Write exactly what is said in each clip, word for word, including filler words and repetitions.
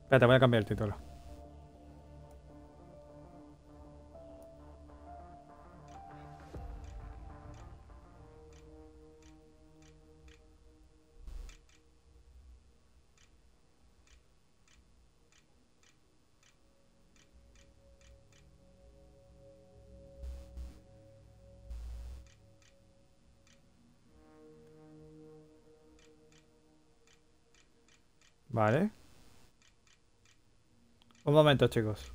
Espérate, voy a cambiar el título. Vale. Un momento, chicos.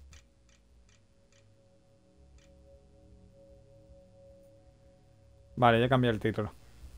Vale, ya cambié el título.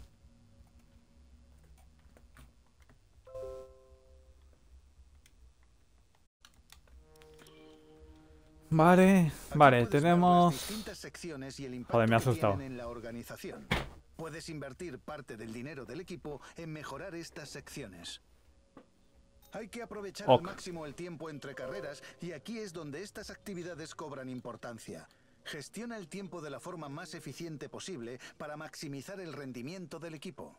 Vale, Aquí vale, puedes ver las tenemos... distintas secciones y el Joder, impacto me ha que tienen asustado. en la organización. Puedes invertir parte del dinero del equipo en mejorar estas secciones. Hay que aprovechar al Ok. máximo el tiempo entre carreras y aquí es donde estas actividades cobran importancia. Gestiona el tiempo de la forma más eficiente posible para maximizar el rendimiento del equipo.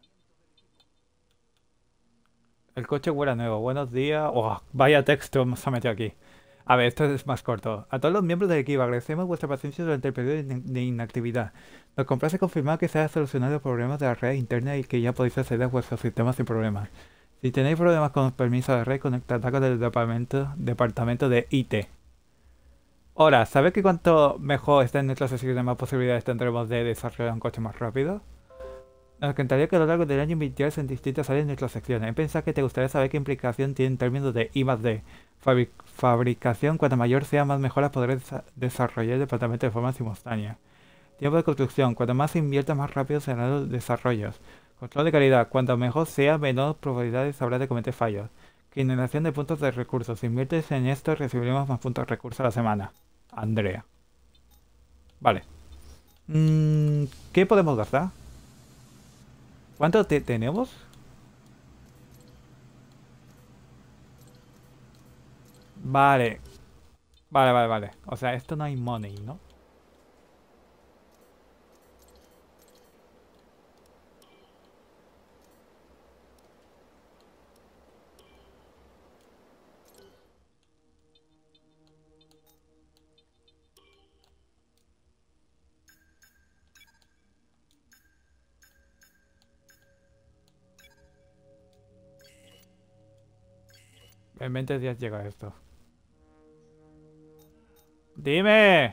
El coche huele a nuevo. Buenos días. Oh, vaya texto se ha metido aquí. A ver, esto es más corto. A todos los miembros del equipo agradecemos vuestra paciencia durante el periodo de in- de inactividad. Nos complace confirmar que se han solucionado los problemas de la red interna y que ya podéis acceder a vuestros sistemas sin problemas. Si tenéis problemas con el permiso de red, conectad con el departamento, departamento de I T. Ahora, ¿sabes que cuanto mejor está en nuestra sección, más posibilidades tendremos de desarrollar un coche más rápido? Nos encantaría que a lo largo del año invirtieras en distintas áreas de nuestras secciones. He pensado que te gustaría saber qué implicación tiene en términos de I más D. Fabri- fabricación, cuanto mayor sea, más mejoras podré desa- desarrollar el departamento de forma simultánea. Tiempo de construcción, cuanto más se invierta, más rápido serán los desarrollos. Control de calidad, cuanto mejor sea, menor probabilidades habrá de cometer fallos. Generación de puntos de recursos. Si inviertes en esto, recibiremos más puntos de recursos a la semana. Andrea. Vale. Mm, ¿qué podemos gastar? ¿Cuánto te tenemos? Vale, vale, vale, vale. O sea, esto no hay money, ¿no? En veinte días llega esto. ¡Dime!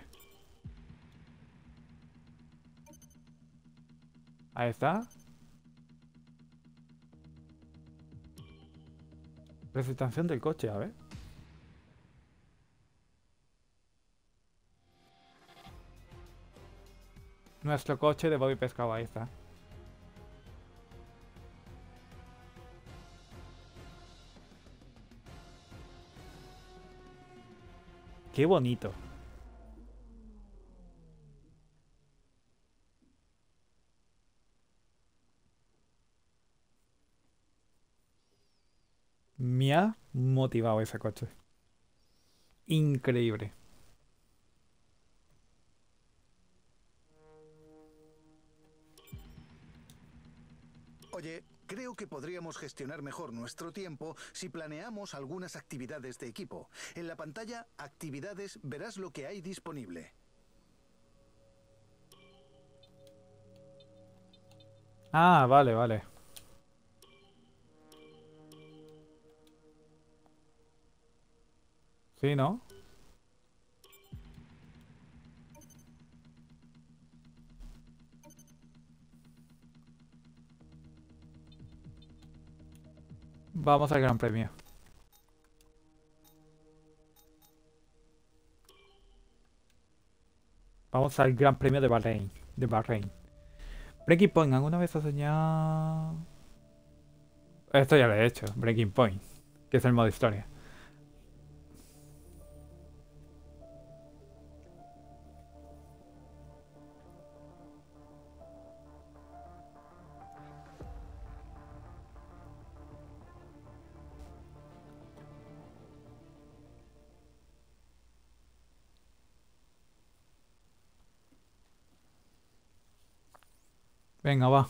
Ahí está. Presentación del coche, a ver. Nuestro coche de body pescado, ahí está. Qué bonito. Me ha motivado ese coche. Increíble. Oye, creo que podríamos gestionar mejor nuestro tiempo si planeamos algunas actividades de equipo. En la pantalla Actividades verás lo que hay disponible. Ah, vale, vale. Sí, ¿no? Vamos al Gran Premio. Vamos al Gran Premio de Bahrein. De Bahrein. Breaking Point, ¿alguna vez has soñado? Esto ya lo he hecho. Breaking Point. Que es el modo historia. Venga, va.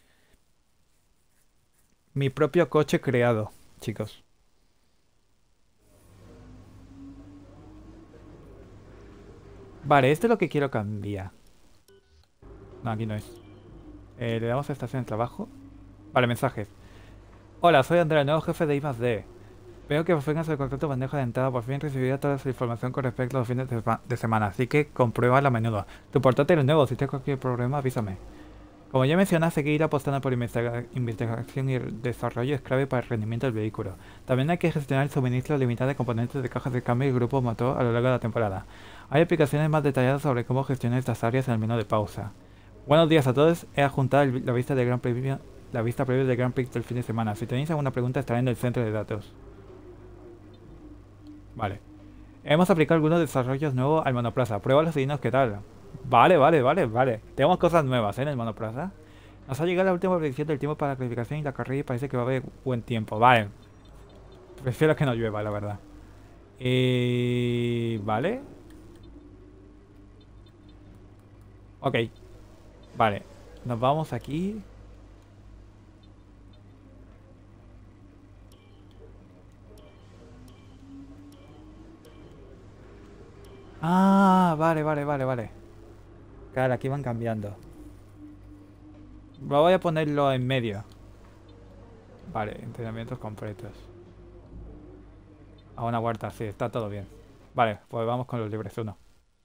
Mi propio coche creado, chicos. Vale, esto es lo que quiero cambiar. No, aquí no es. Eh, le damos a estación de trabajo. Vale, mensajes. Hola, soy Andrea, nuevo jefe de I más D. Veo que ofrecen el contrato bandeja de entrada. Por fin recibiré toda esa información con respecto a los fines de, sema- de semana, así que compruébala a menudo. Tu portátil es nuevo, si tienes cualquier problema avísame. Como ya mencioné, seguir apostando por investiga- investigación y desarrollo es clave para el rendimiento del vehículo. También hay que gestionar el suministro limitado de componentes de cajas de cambio y grupo motor a lo largo de la temporada. Hay aplicaciones más detalladas sobre cómo gestionar estas áreas en el menú de pausa. Buenos días a todos, he adjuntado el- la vista del Gran Premio, la vista previa del Grand Prix del fin de semana. Si tenéis alguna pregunta estará en el centro de datos. Vale. Hemos aplicado algunos desarrollos nuevos al monoplaza. Pruébalos y dinos qué tal. Vale, vale, vale, vale. Tenemos cosas nuevas, ¿eh? En el monoplaza. Nos ha llegado la última predicción del tiempo para la clasificación y la carrera y parece que va a haber buen tiempo. Vale. Prefiero que no llueva, la verdad. Y... Vale. Ok. Vale. Nos vamos aquí. Ah, vale, vale, vale, vale. Claro, aquí van cambiando. Voy a ponerlo en medio. Vale, entrenamientos completos. A una vuelta, sí, está todo bien. Vale, pues vamos con los libres uno.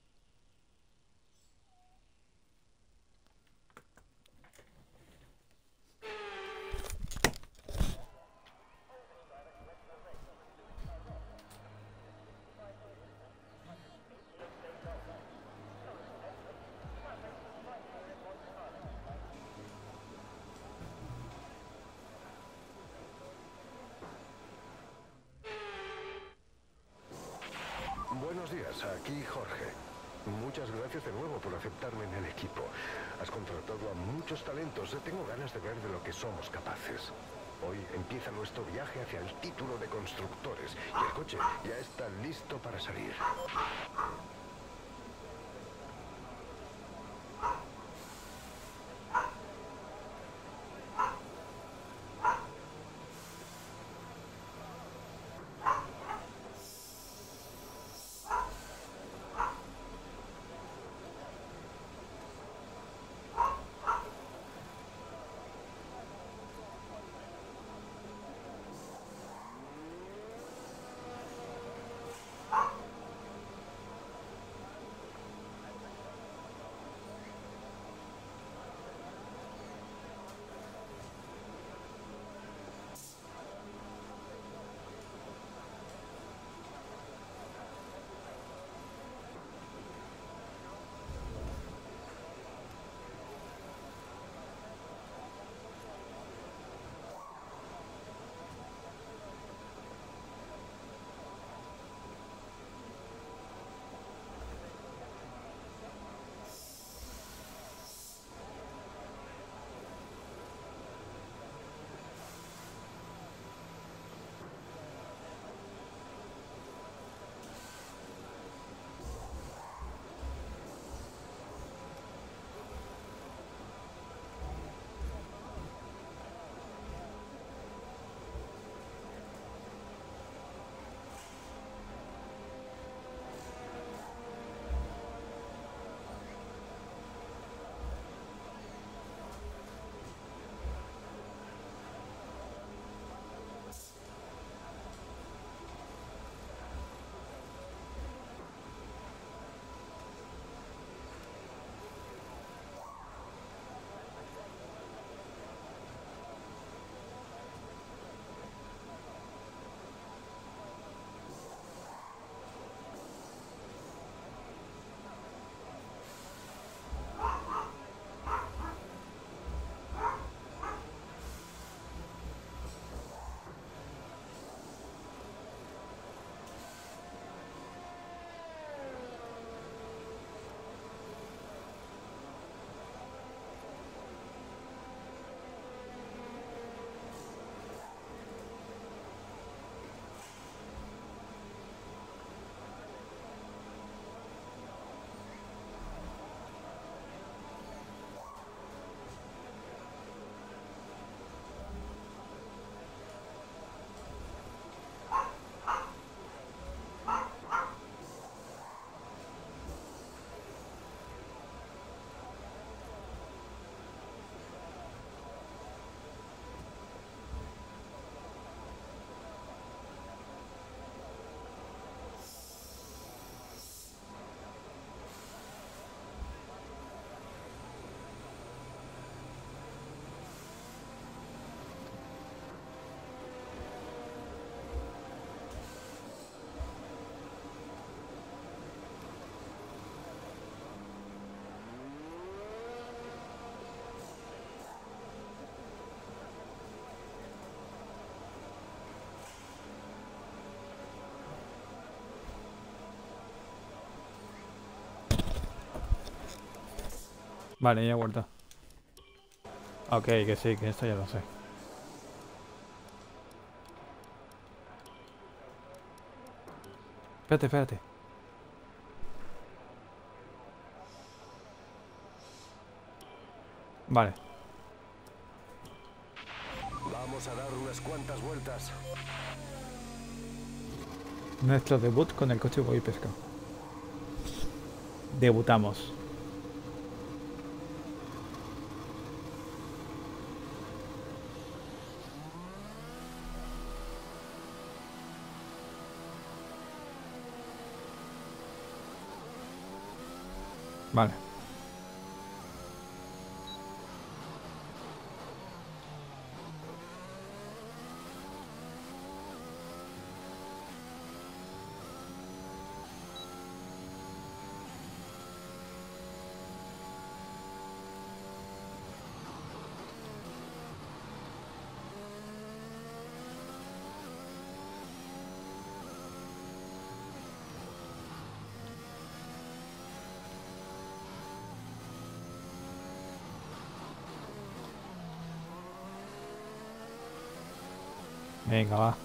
Buenos días, aquí Jorge. Muchas gracias de nuevo por aceptarme en el equipo. Has contratado a muchos talentos. Tengo ganas de ver de lo que somos capaces. Hoy empieza nuestro viaje hacia el título de constructores y el coche ya está listo para salir. Vale, ya he vuelto. Ok, que sí, que esto ya lo sé. Espérate, espérate. Vale. Vamos a dar unas cuantas vueltas. Nuestro debut con el coche Voy Pesca. Debutamos. Vale. Venga, va.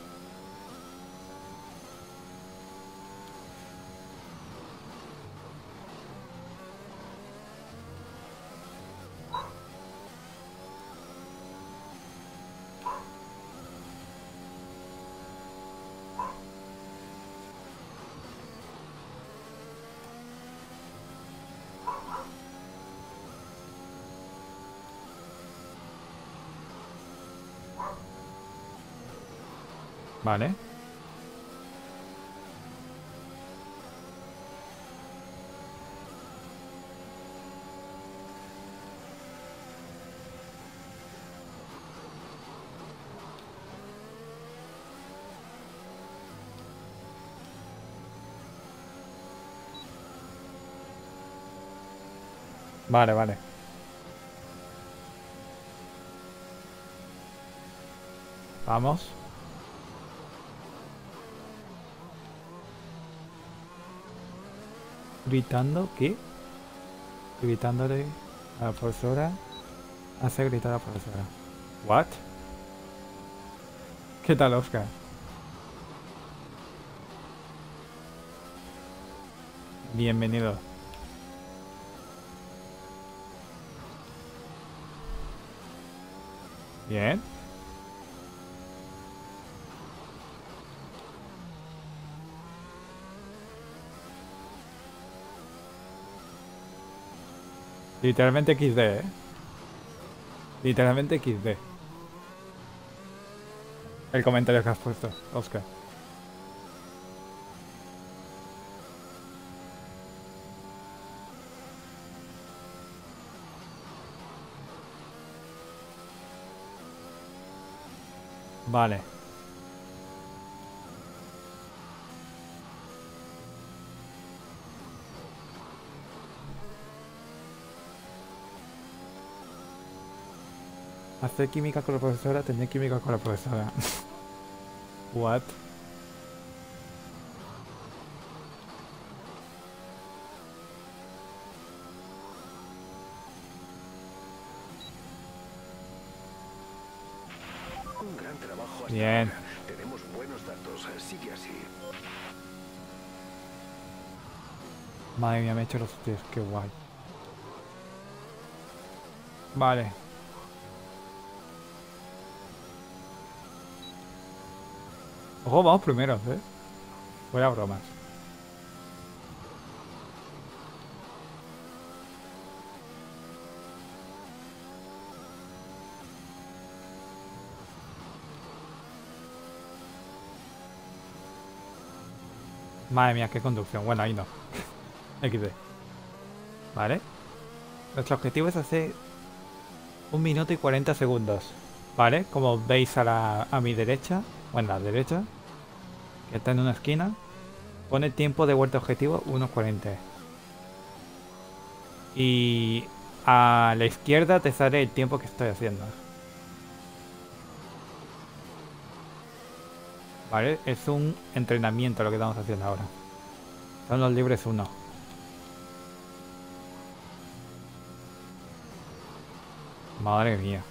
Vale. Vale, vale. Vamos. Gritando, ¿qué? Gritándole a la profesora. Hace gritar a la profesora. ¿What? ¿Qué tal, Oscar? Bienvenido. Bien. Literalmente equis de, ¿eh? Literalmente equis de. El comentario que has puesto, Oscar. Vale. Hacer química con la profesora, tener química con la profesora. What? Un gran trabajo hasta Bien. ahora. Tenemos buenos datos. Sigue así. Madre mía, me he hecho los pies, qué guay. Vale. Ojo, vamos primero, ¿eh? Fuera bromas. Madre mía, qué conducción. Bueno, ahí no. equis de. Vale. Nuestro objetivo es hacer un minuto y cuarenta segundos. Vale, como veis a, la, a mi derecha, o en la derecha, que está en una esquina, pone tiempo de vuelta objetivo uno cuarenta. Y a la izquierda te sale el tiempo que estoy haciendo. Vale, es un entrenamiento lo que estamos haciendo ahora. Son los libres uno. Madre mía.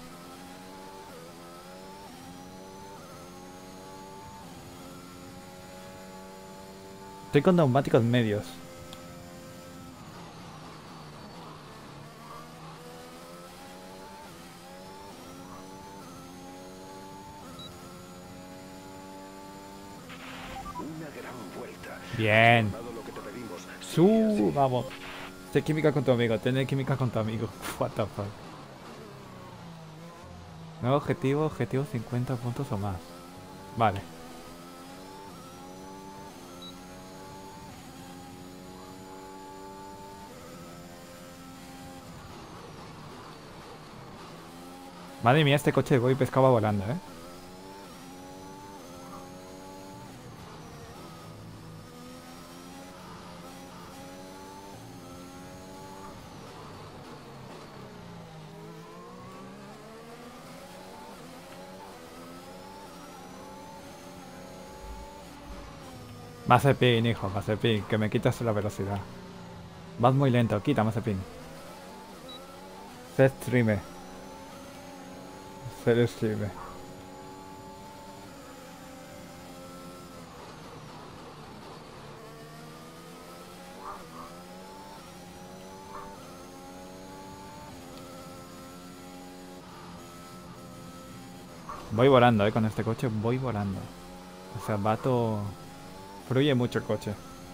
Estoy con neumáticos medios. Una gran vuelta. Bien. Has logrado lo que te pedimos. Sigue Su, así. vamos. Ten química con tu amigo. Tener química con tu amigo. What the fuck. Nuevo objetivo, objetivo cincuenta puntos o más. Vale. Madre mía, este coche de Boy pescaba volando, ¿eh? Mazepin, hijo, Mazepin, que me quitas la velocidad. Vas muy lento, quita Mazepin. Se streame. Se streame. Voy volando, eh, con este coche voy volando. O sea, vato... Fluye mucho el coche.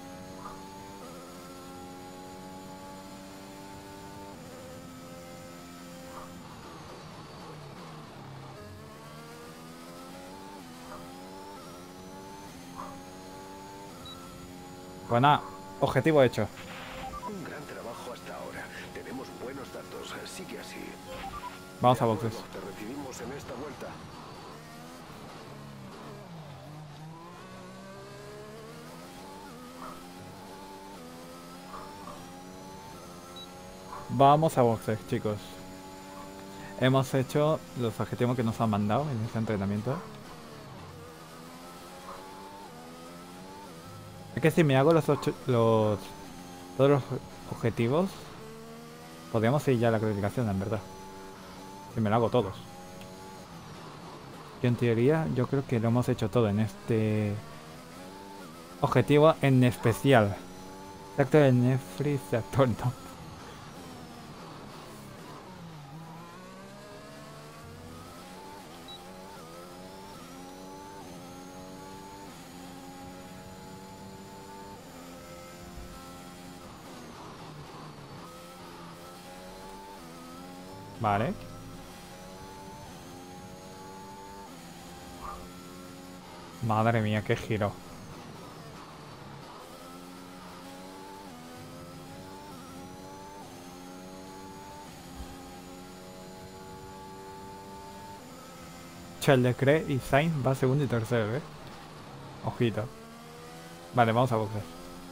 Pues nada, objetivo hecho. Un gran trabajo hasta ahora. Tenemos buenos datos. Sigue así. Vamos a De boxes. acuerdo, te recibimos en esta vuelta. Vamos a boxes, chicos. Hemos hecho los objetivos que nos han mandado en este entrenamiento. Es que si me hago los ocho, los todos los objetivos, podríamos ir ya a la clasificación, en verdad. Si me lo hago todos. Y en teoría, yo creo que lo hemos hecho todo en este objetivo en especial. Sector de Nefri, sector no. Vale. Madre mía, qué giro. Charles Leclerc y Sainz va segundo y tercero, eh. Ojito. Vale, vamos a boxes.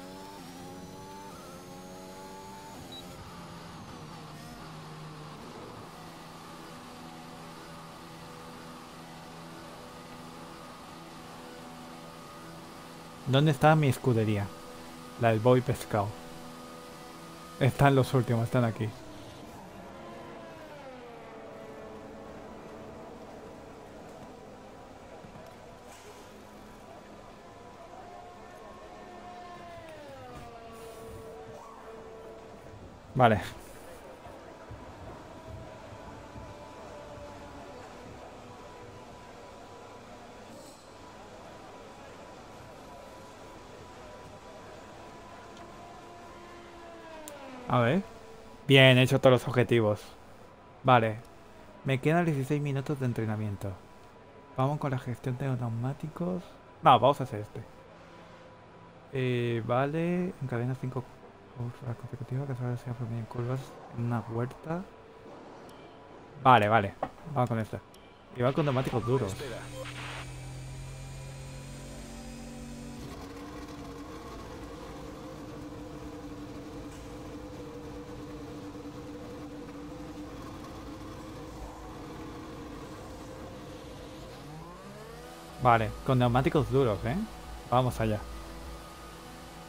¿Dónde está mi escudería? La del Boy Pescado. Están los últimos, están aquí. Vale. A ver. Bien, he hecho todos los objetivos. Vale. Me quedan dieciséis minutos de entrenamiento. Vamos con la gestión de los neumáticos. No, vamos a hacer este. Eh, vale. Encadena cinco curvas consecutivas que solo sea en curvas en una vuelta. Vale, vale. Vamos con esta. Y va con neumáticos duros. Espera. Vale, con neumáticos duros, ¿eh? Vamos allá.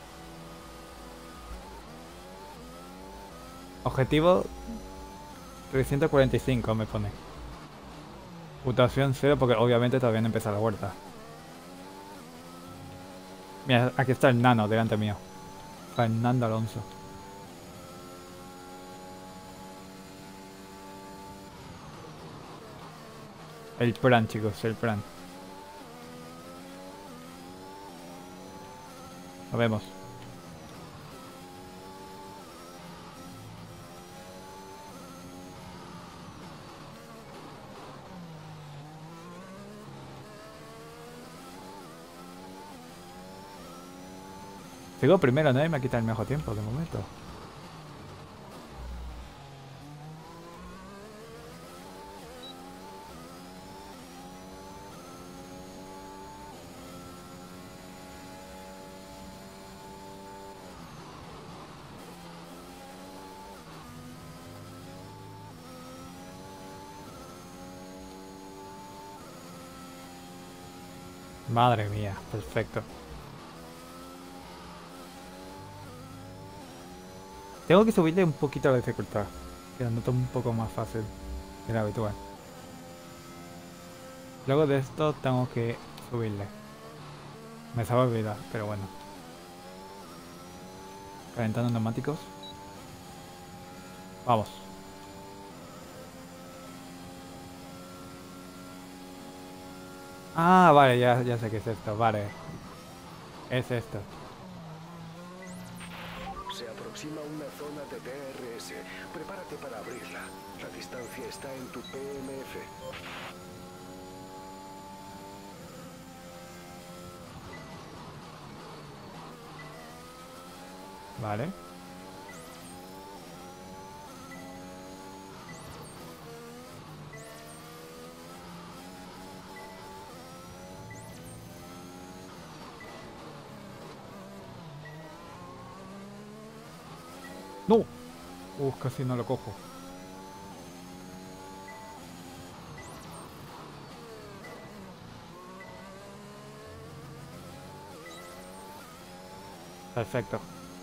Objetivo trescientos cuarenta y cinco me pone. Puntuación cero porque obviamente todavía no empieza la vuelta. Mira, aquí está el nano delante mío. Fernando Alonso. El plan, chicos, el plan. Nos vemos. Sigo primero, nadie me ha quitado el mejor tiempo de momento. Madre mía, perfecto. Tengo que subirle un poquito la dificultad, que la noto un poco más fácil que la habitual. Luego de esto tengo que subirle. Me sabe olvidar, pero bueno. Calentando neumáticos. Vamos. Ah, vale, ya, ya sé qué es esto, vale. Es esto. Se aproxima una zona de D R S. Prepárate para abrirla. La distancia está en tu P M F. Vale. ¡No! Uf, casi no lo cojo. Perfecto.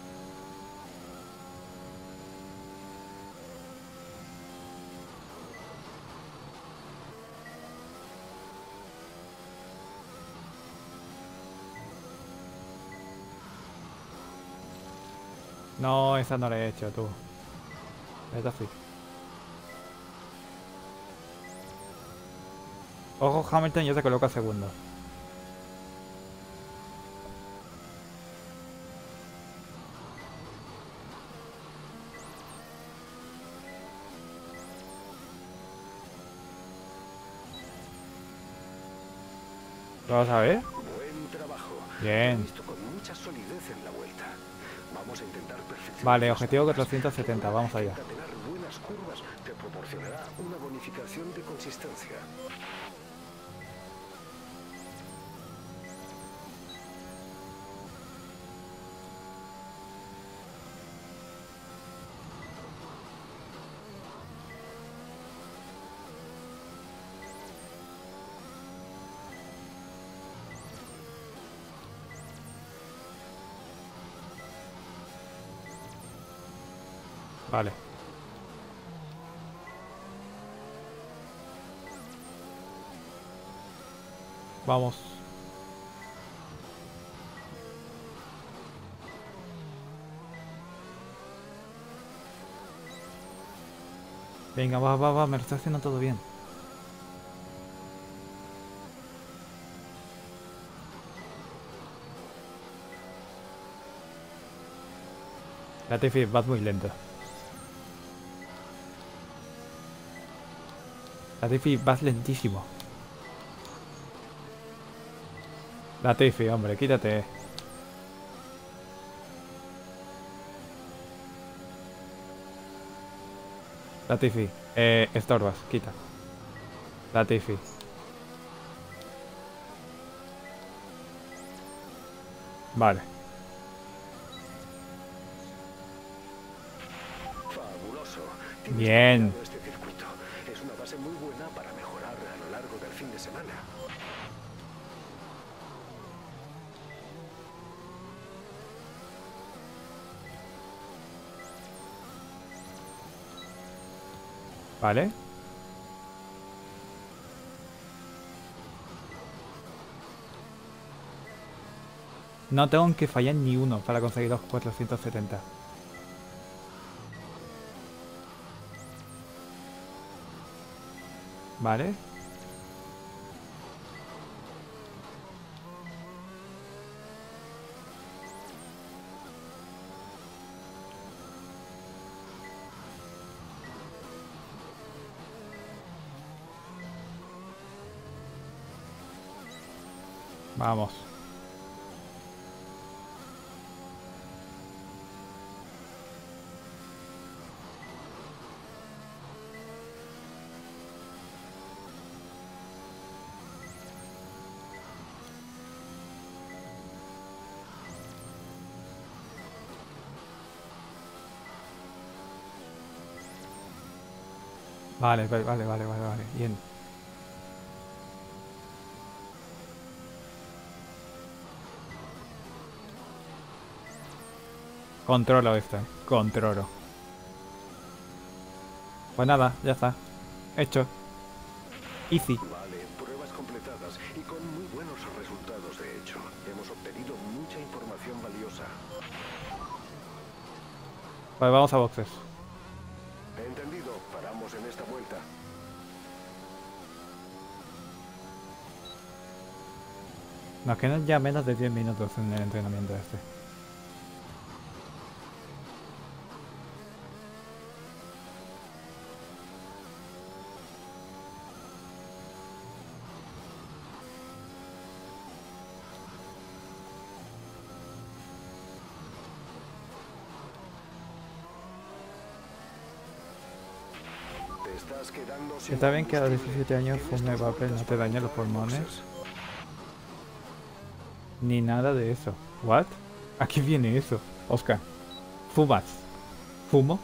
No, esa no la he hecho, tú. Esta sí. Ojo, Hamilton ya se coloca segundo. Vamos a ver. Buen trabajo. Bien. Te he visto con mucha solidez en la vuelta. Vamos a intentar perfeccionar. Vale, las objetivo curvas. cuatrocientos setenta, vamos allá. Tener buenas curvas te proporcionará una bonificación de consistencia. Vale. Vamos. Venga, va, va, va, me lo está haciendo todo bien. Latifi, vas muy lento. Latifi, vas lentísimo. Latifi, hombre, quítate. Latifi, eh, estorbas, quita. Latifi. Vale. Fabuloso. Tienes Bien. dominado este circuito. Es una base muy buena para mejorar a lo largo del fin de semana. Vale. No tengo que fallar ni uno para conseguir los cuatrocientos setenta. Vale. Vamos. Vale, vale, vale, vale, vale, vale. Bien. Controlo esto, controlo. Pues nada, ya está. Hecho. Easy. Vale, pruebas completadas y con muy buenos resultados de hecho. Hemos obtenido mucha información valiosa. Pues vamos a boxes. Entendido, paramos en esta vuelta. Nos quedan ya menos de diez minutos en el entrenamiento este. Te estás quedando sin Está bien que a los combustible. diecisiete años Tienes fume dos vapor no vueltas te para daña los entrar en pulmones. boxes. Ni nada de eso. ¿What? ¿A qué viene eso? Oscar. ¿Fumas? ¿Fumo?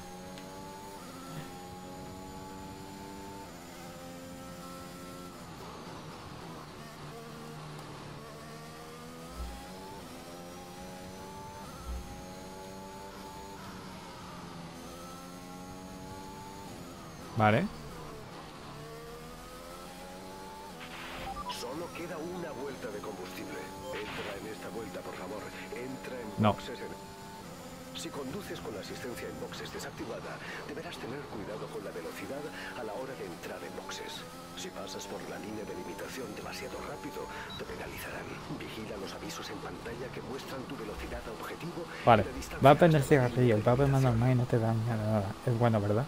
Vale. Solo queda una vuelta de combustible. Entra en esta vuelta, por favor. Entra en No. boxes. En... Si conduces con la asistencia en boxes desactivada, deberás tener cuidado con la velocidad a la hora de entrar en boxes. Si pasas por la línea de limitación demasiado rápido, te penalizarán. Vigila los avisos en pantalla que muestran tu velocidad objetivo. Vale. y la distancia Va a prender hasta la línea cigarrillo. de El papel más limitación. normal y no te daña nada. Es bueno, ¿verdad?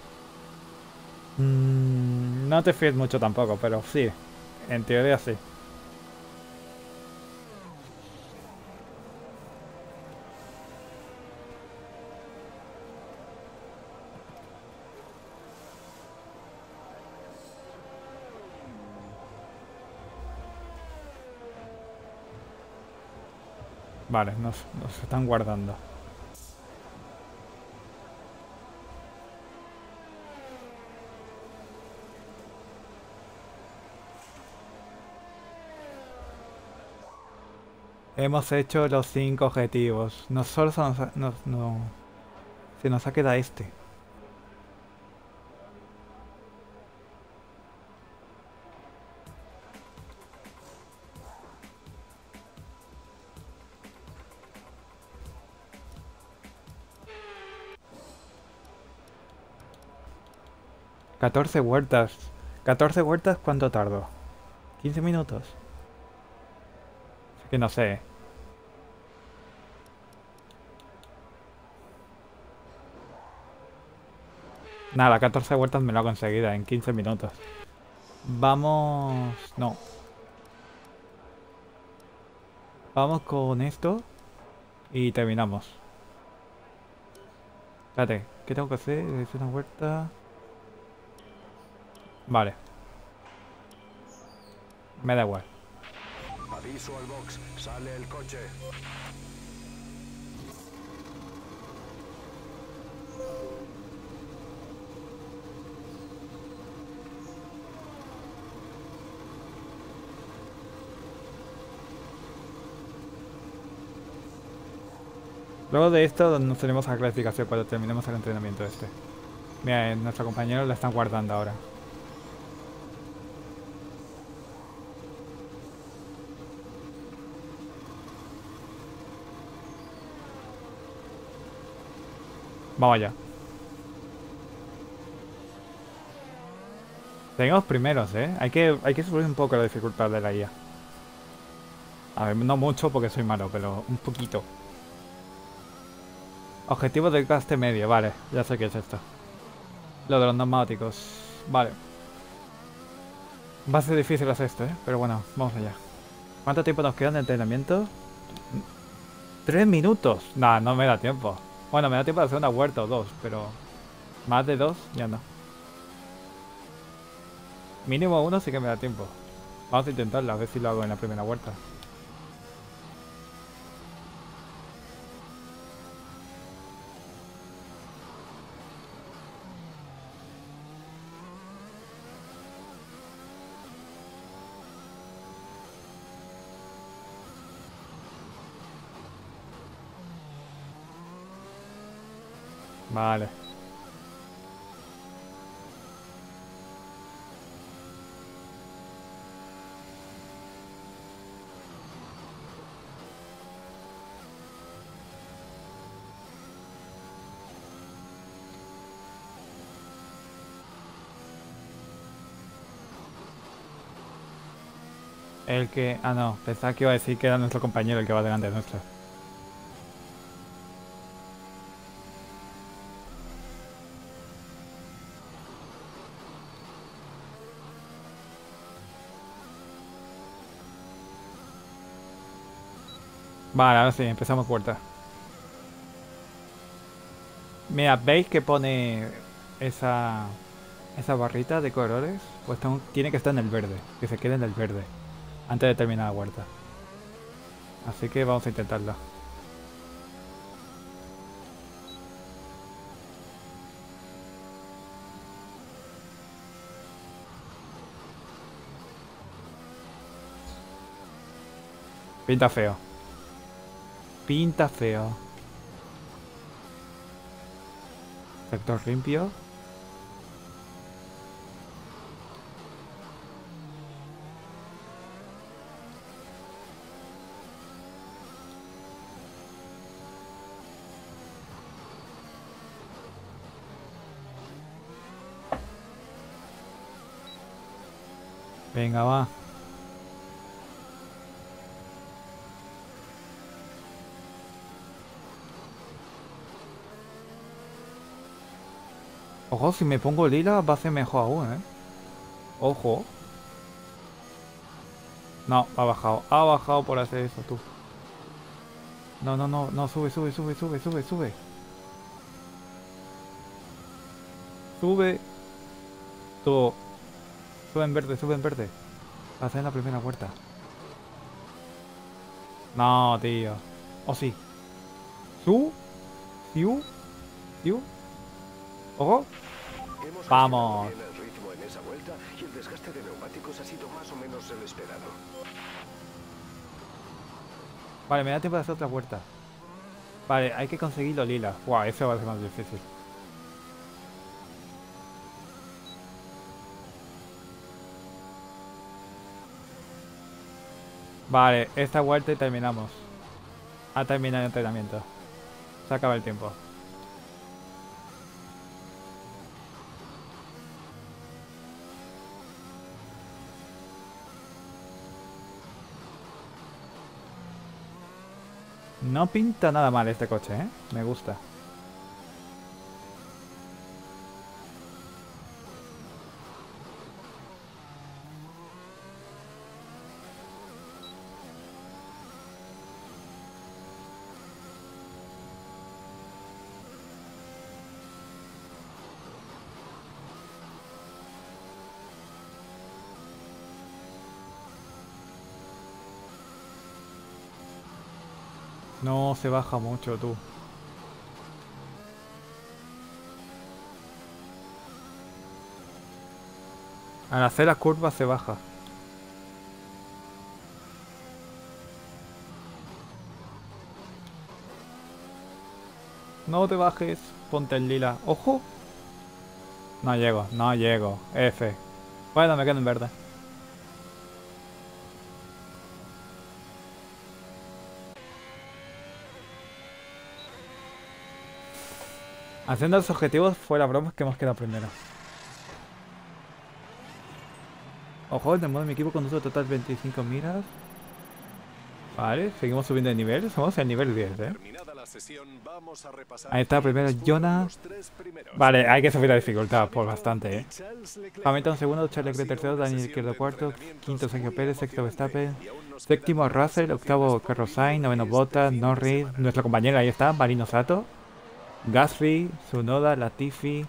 Mm, no te fíes mucho tampoco, pero sí. En teoría sí. Vale, nos, nos están guardando. Hemos hecho los cinco objetivos. No solo se nos, ha- nos- no, se nos ha quedado este. catorce vueltas. catorce vueltas, ¿cuánto tardo? quince minutos. Es que no sé. Nada, catorce vueltas me lo ha conseguido en quince minutos. Vamos... No. Vamos con esto y terminamos. Espérate, ¿qué tengo que hacer? Es una vuelta... Vale. Me da igual. Aviso al box. Sale el coche. Luego de esto nos tenemos a clasificación cuando terminemos el entrenamiento este. Mira, eh, nuestro compañero la están guardando ahora. Vamos allá. Seguimos primeros, ¿eh? Hay que, hay que subir un poco la dificultad de la I A. A ver, no mucho porque soy malo, pero un poquito. Objetivo de gaste medio, vale. Ya sé qué es esto. Lo de los neumáticos. Vale. Va a ser difícil hacer esto, ¿eh? Pero bueno, vamos allá. ¿Cuánto tiempo nos queda de entrenamiento? Tres minutos. Nah, no me da tiempo. Bueno, me da tiempo de hacer una vuelta o dos, pero... más de dos, ya no. Mínimo uno sí que me da tiempo. Vamos a intentarlo, a ver si lo hago en la primera vuelta. Vale. El que... Ah, no. Pensaba que iba a decir que era nuestro compañero el que va delante de nuestro. Vale, ahora sí, empezamos puerta. Mira, ¿veis que pone esa esa barrita de colores? Pues tengo- tiene que estar en el verde, que se quede en el verde, antes de terminar la vuelta. Así que vamos a intentarlo. Pinta feo. Pinta feo. Sector limpio. Venga, va. Ojo, si me pongo lila va a ser mejor aún, ¿eh? Ojo. No, ha bajado. Ha bajado por hacer eso, tú. No, no, no, no, sube, sube, sube, sube, sube, sube. Sube. Tú. Sube en verde, sube en verde. Va a ser en la primera puerta. No, tío. Oh, sí. Su. Siu. Siu. Ojo. Hemos Vamos. gestionado bien el ritmo en esa vuelta y el desgaste de neumáticos ha sido más o menos el esperado. Vale, me da tiempo de hacer otra puerta. Vale, hay que conseguirlo lila. Guau, eso va a ser más difícil. Vale, esta vuelta y terminamos. Ha terminado el entrenamiento. Se acaba el tiempo. No pinta nada mal este coche, ¿eh? Me gusta. No se baja mucho, tú. Al hacer las curvas se baja. No te bajes. Ponte el lila. ¡Ojo! No llego, no llego. F. Bueno, me quedo en verde. Haciendo los objetivos fuera bromas que hemos quedado primero. Ojo, de modo mi equipo con uso total veinticinco miras. Vale, seguimos subiendo de nivel. Somos el nivel diez, eh. Ahí está, primero Jonas. Vale, hay que subir la dificultad por bastante, eh. Hamilton segundo, Charles Leclerc tercero, Daniel Izquierdo cuarto, quinto Sergio Pérez, sexto Verstappen, séptimo Russell, octavo Carlos Sainz, noveno Bottas, Norris, nuestra compañera, ahí está, Marino Sato, Gasly, Tsunoda, Latifi,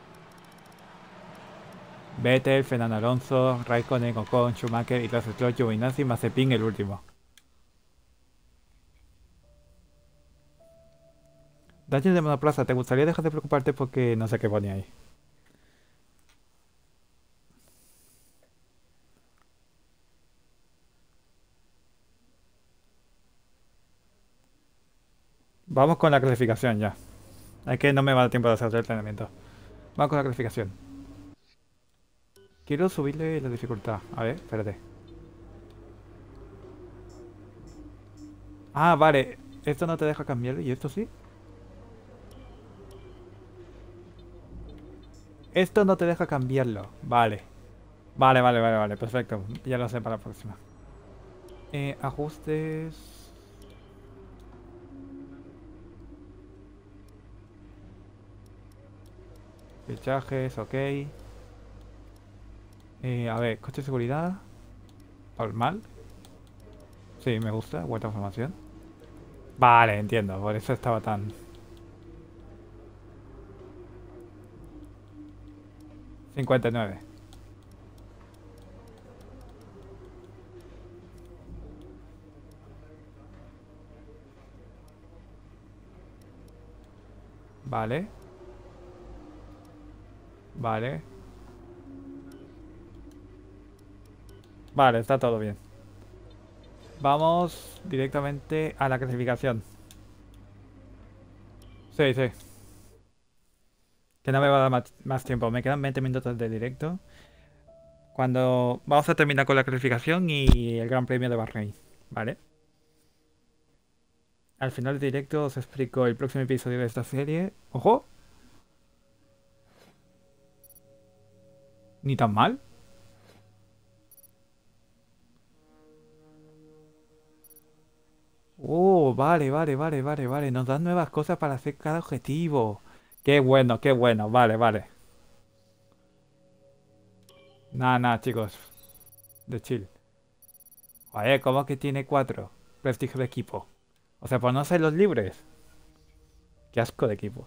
Vettel, Fernando Alonso, Raikkonen, Ocon, Schumacher y tras Stroll, Giovinazzi, Mazepin el último. Daniel de Monoplaza, ¿te gustaría dejar de preocuparte porque no sé qué pone ahí? Vamos con la clasificación ya. Es que no me va a dar tiempo de hacer el entrenamiento. Vamos con la clasificación. Quiero subirle la dificultad. A ver, espérate. Ah, vale. Esto no te deja cambiarlo y esto sí. Esto no te deja cambiarlo. Vale. Vale, vale, vale, vale. Perfecto. Ya lo sé para la próxima. Eh, ajustes. Fichajes, ok. Eh, a ver, coche de seguridad. Normal. Sí, me gusta. Vuelta a formación. Vale, entiendo. Por eso estaba tan... cincuenta y nueve. Vale. Vale. Vale, está todo bien. Vamos directamente a la clasificación. Sí, sí. Que no me va a dar más, más tiempo. Me quedan veinte minutos de directo. Cuando vamos a terminar con la clasificación y el Gran Premio de Bahrein. ¿Vale? Al final del directo os explico el próximo episodio de esta serie. ¡Ojo! Ni tan mal. Oh, vale, vale, vale, vale, vale. Nos dan nuevas cosas para hacer cada objetivo. Qué bueno, qué bueno. Vale, vale. Nada, nada, chicos. De chill. Oye, ¿cómo que tiene cuatro? Prestigio de equipo. O sea, por no ser los libres. Qué asco de equipo.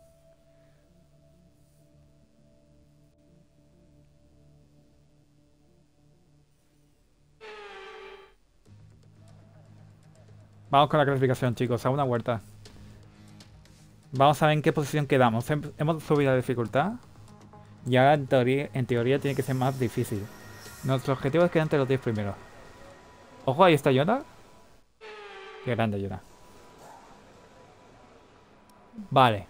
Vamos con la clasificación, chicos, a una vuelta. Vamos a ver en qué posición quedamos. Hem- Hemos subido la dificultad. Y ahora en teoría, en teoría tiene que ser más difícil. Nuestro objetivo es quedar entre los diez primeros. Ojo, ahí está Yona. Qué grande Yona. Vale.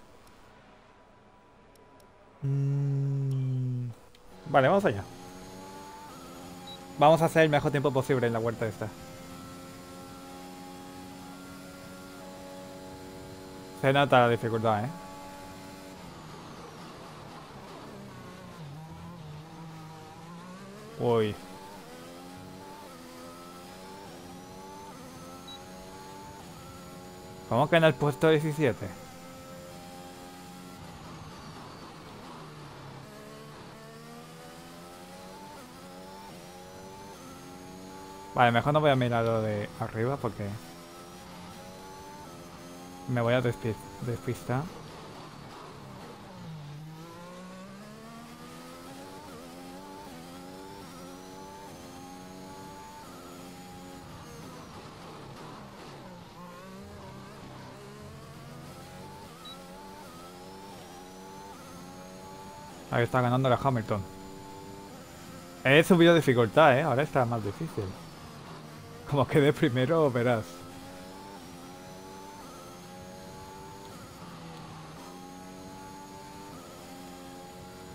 Mm, Vale, vamos allá. Vamos a hacer el mejor tiempo posible en la vuelta esta. Se nota la dificultad, ¿eh? Uy. ¿Cómo que en el puesto diecisiete? Vale, mejor no voy a mirar lo de arriba porque... me voy a despi- despistar. Ahí está ganando la Hamilton. He subido dificultad, ¿eh? Ahora está más difícil. Como quede primero, verás.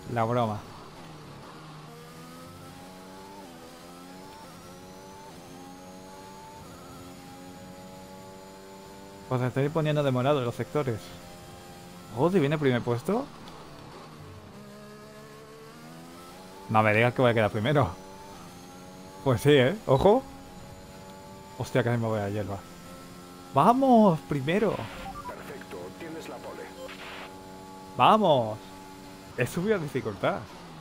La broma. Pues estoy poniendo de morado los sectores. Oh, si viene primer puesto. No me digas que voy a quedar primero. Pues sí, ¿eh? Ojo. Hostia, casi me voy a hierba. ¡Vamos! Primero. Perfecto, tienes la pole. ¡Vamos! He subido la dificultad.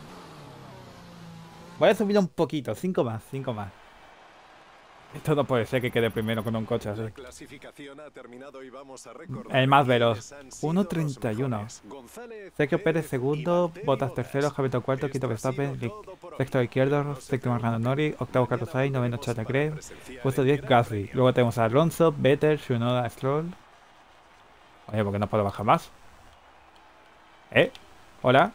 Voy a subir un poquito. Cinco más, cinco más. Esto no puede ser que quede primero con un coche así. La clasificación ha terminado y vamos a recordar El más quiénes veloz. han sido uno treinta y uno. los mejores. González, Sergio Pérez Pérez segundo, y Valtteri Bottas Bottas. tercero, Hamilton cuarto, quinto Esto ha Verstappen, sido todo por hoy. sexto izquierdo, No se séptimo Fernando preocupen, Norris, octavo mañana Carlos Sainz, noveno volveremos Charles para Leclerc, presenciar puesto el diez Gran Gasly. Premio. Luego tenemos a Alonso, Vettel, Tsunoda, Stroll. Oye, ¿por qué no puedo bajar más? ¿Eh? ¿Hola?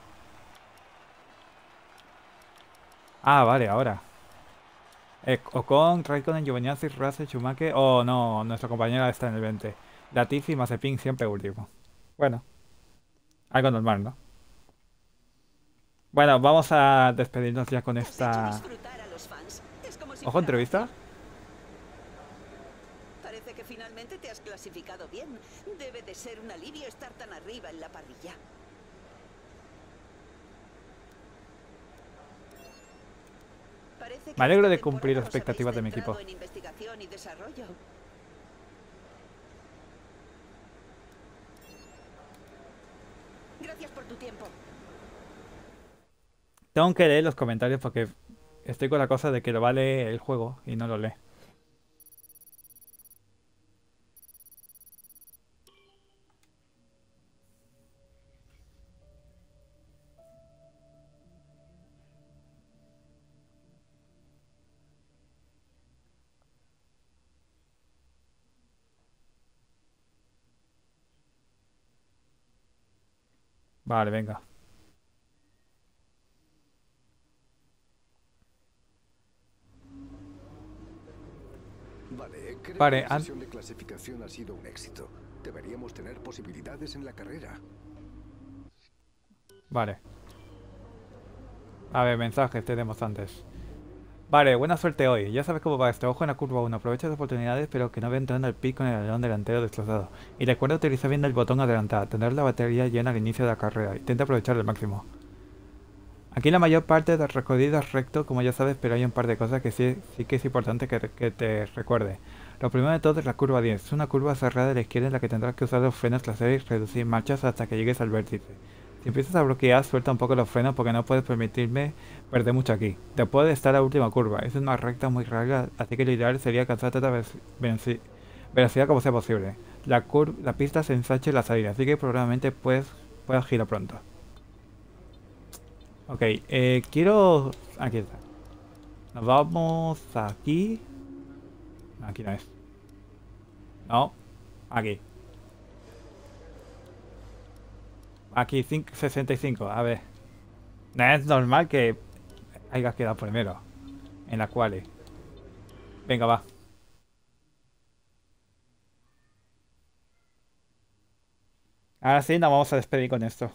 Ah, vale, ahora. Eh, Ocon, Raikkonen, Giovinazzi, Russell, Schumacher. Oh, no, nuestra compañera está en el veinte. Latifi, Mazepin, siempre último. Bueno, algo normal, ¿no? Bueno, vamos a despedirnos ya con Has hecho esta... disfrutar a los fans. Es como si Ojo, fuera entrevista. magia. Parece que finalmente te has clasificado bien. Debe de ser un alivio estar tan arriba en la parrilla. Parece que Me alegro esta de cumplir las temporada os expectativas de mi habéis equipo. centrado en investigación y desarrollo. Gracias por tu tiempo. Tengo que leer los comentarios porque estoy con la cosa de que lo vale el juego y no lo lee. Vale, venga. Vale, creo Vale, que la an- sesión de clasificación ha sido un éxito. Deberíamos tener posibilidades en la carrera. Vale. A ver, mensajes tenemos antes. Vale, buena suerte hoy. Ya sabes cómo va esto. Ojo en la curva uno. Aprovecha las oportunidades, pero que no ve entrando al pit con el alerón delantero destrozado. Y recuerda utilizar bien el botón adelantar. Tener la batería llena al inicio de la carrera. Intenta aprovechar al máximo. Aquí la mayor parte del recorrido es recto, como ya sabes, pero hay un par de cosas que sí, sí que es importante que, que te recuerde. Lo primero de todo es la curva diez. Es una curva cerrada a la izquierda en la que tendrás que usar los frenos traseros y reducir marchas hasta que llegues al vértice. Si empiezas a bloquear, suelta un poco los frenos porque no puedes permitirme perder mucho aquí. Después de estar la última curva, es una recta muy larga, así que lo ideal sería alcanzar tanta ve- velocidad como sea posible. La, cur la pista se ensancha en la salida, así que probablemente puedes, puedas girar pronto. Ok, eh, quiero... Aquí está. Nos vamos aquí. Aquí no es. No, aquí. Aquí, cinco, sesenta y cinco, a ver. No es normal que hayas quedado primero. En la cual. Venga, va. Ahora sí, nos vamos a despedir con esto.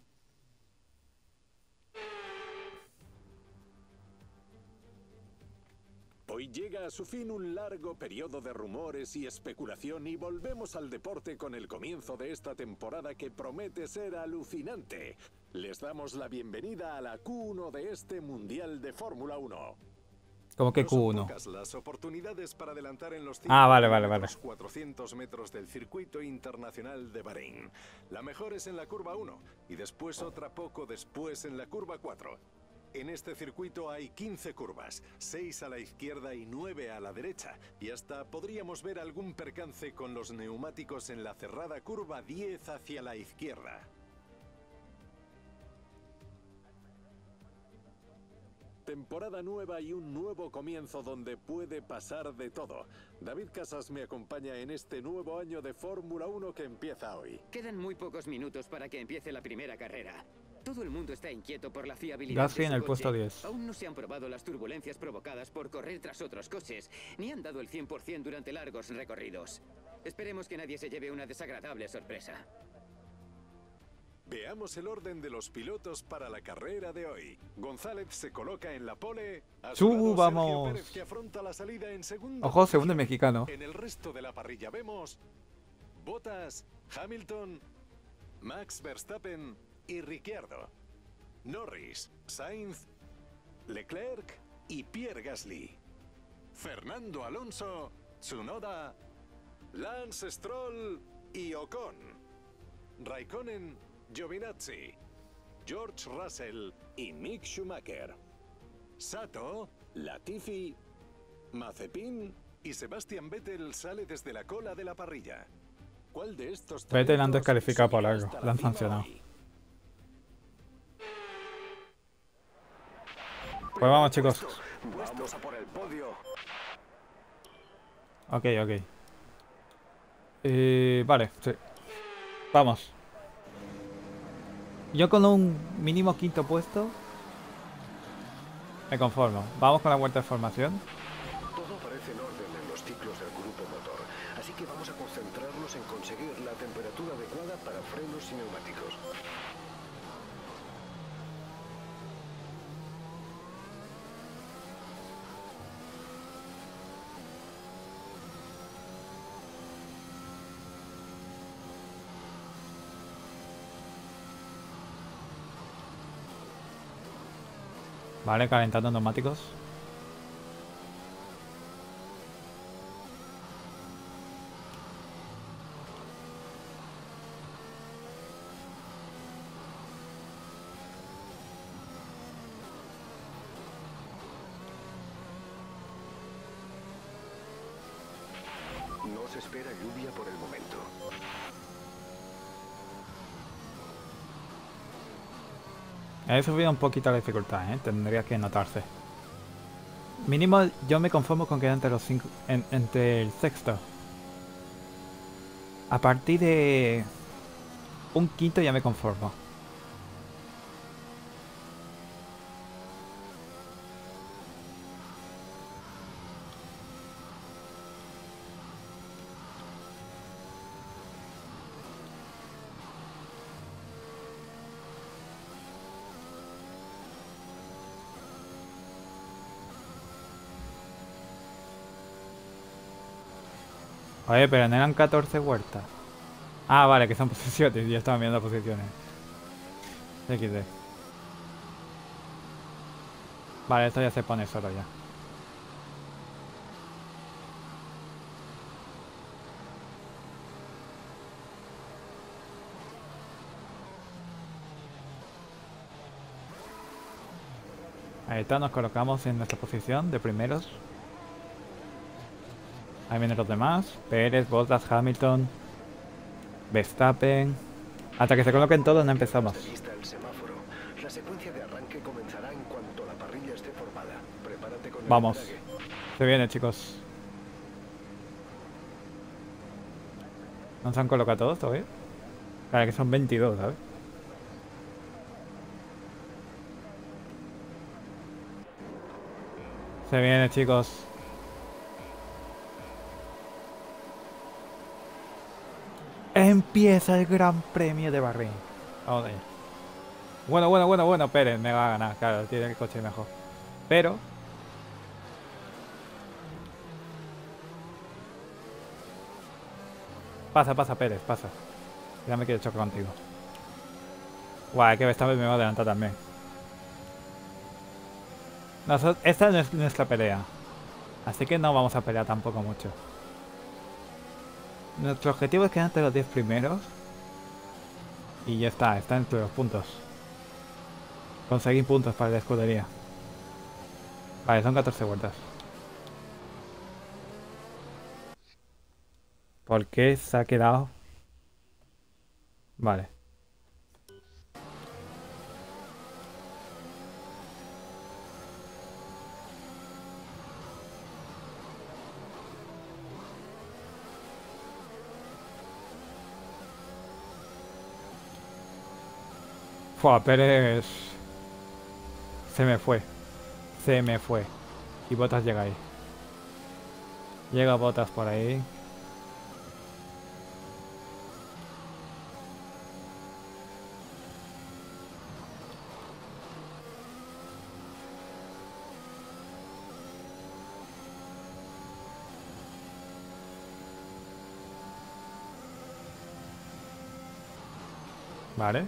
Hoy llega a su fin un largo periodo de rumores y especulación y volvemos al deporte con el comienzo de esta temporada que promete ser alucinante. Les damos la bienvenida a la Q uno de este Mundial de Fórmula uno. Como que No son Q uno. pocas las oportunidades para adelantar en los Ah, vale, vale, vale. cuatrocientos metros del circuito internacional de Bahrein. La mejor es en la curva uno y después otra poco después en la curva cuatro. En este circuito hay quince curvas, seis a la izquierda y nueve a la derecha, y hasta podríamos ver algún percance con los neumáticos en la cerrada curva diez hacia la izquierda. Temporada nueva y un nuevo comienzo donde puede pasar de todo. David Casas me acompaña en este nuevo año de Fórmula uno que empieza hoy. Quedan muy pocos minutos para que empiece la primera carrera. Todo el mundo está inquieto por la fiabilidad Gasly de en su el coche. puesto diez. Aún no se han probado las turbulencias provocadas por correr tras otros coches, ni han dado el cien por cien durante largos recorridos. Esperemos que nadie se lleve una desagradable sorpresa. Veamos el orden de los pilotos para la carrera de hoy. González se coloca en la pole. A su lado, ¡Subamos! Sergio Pérez, que afronta la salida en segunda Ojo, posición. segundo el mexicano. En el resto de la parrilla vemos Bottas, Hamilton, Max Verstappen y Ricciardo, Norris, Sainz, Leclerc y Pierre Gasly, Fernando Alonso, Tsunoda, Lance Stroll y Ocon, Raikkonen, Giovinazzi, George Russell y Mick Schumacher, Sato, Latifi, Mazepin y Sebastian Vettel sale desde la cola de la parrilla. ¿Cuál de estos Vettel han talentos descalificado por seguirá algo, hasta lo han cima sancionado. hoy? Pues vamos, chicos. Vamos a por el podio. Ok, ok. Eh, vale, sí. Vamos. Yo con un mínimo quinto puesto me conformo. Vamos con la vuelta de formación. Todo parece en orden en los ciclos del grupo motor, así que vamos a concentrarnos en conseguir la temperatura adecuada para frenos y neumáticos. Vale, calentando neumáticos. No se espera lluvia por el momento. He subido un poquito la dificultad, ¿eh? Tendría que notarse. Mínimo yo me conformo con quedar entre los cinco, en- entre el sexto. A partir de un quinto ya me conformo. Oye, pero no eran catorce vueltas. Ah, vale, que son posiciones. Yo estaba viendo posiciones. equis de. Vale, esto ya se pone solo ya. Ahí está, nos colocamos en nuestra posición de primeros. Ahí vienen los demás. Pérez, Bottas, Hamilton, Verstappen. Hasta que se coloquen todos no empezamos. De vista el semáforo. La secuencia de arranque comenzará en cuanto la parrilla esté formada. Prepárate con el Vamos. embrague. Se viene, chicos. ¿No se han colocado todos todavía? Claro que son veintidós, ¿sabes? Se viene, chicos. Empieza el Gran Premio de Bahrein. Joder. Bueno, bueno, bueno, bueno. Pérez me va a ganar. Claro, tiene el coche mejor. Pero... Pasa, pasa, Pérez, pasa. Ya me quiero chocar contigo. Guau, que esta vez me va a adelantar también. Nosot- esta no es nuestra pelea. Así que no vamos a pelear tampoco mucho. Nuestro objetivo es quedar entre los diez primeros. Y ya está, está entre los puntos. Conseguir puntos para la escudería. Vale, son catorce vueltas. ¿Por qué se ha quedado? Vale. Fua, Pérez... Se me fue. Se me fue. Y Bottas llega ahí. Llega Bottas por ahí. . Vale.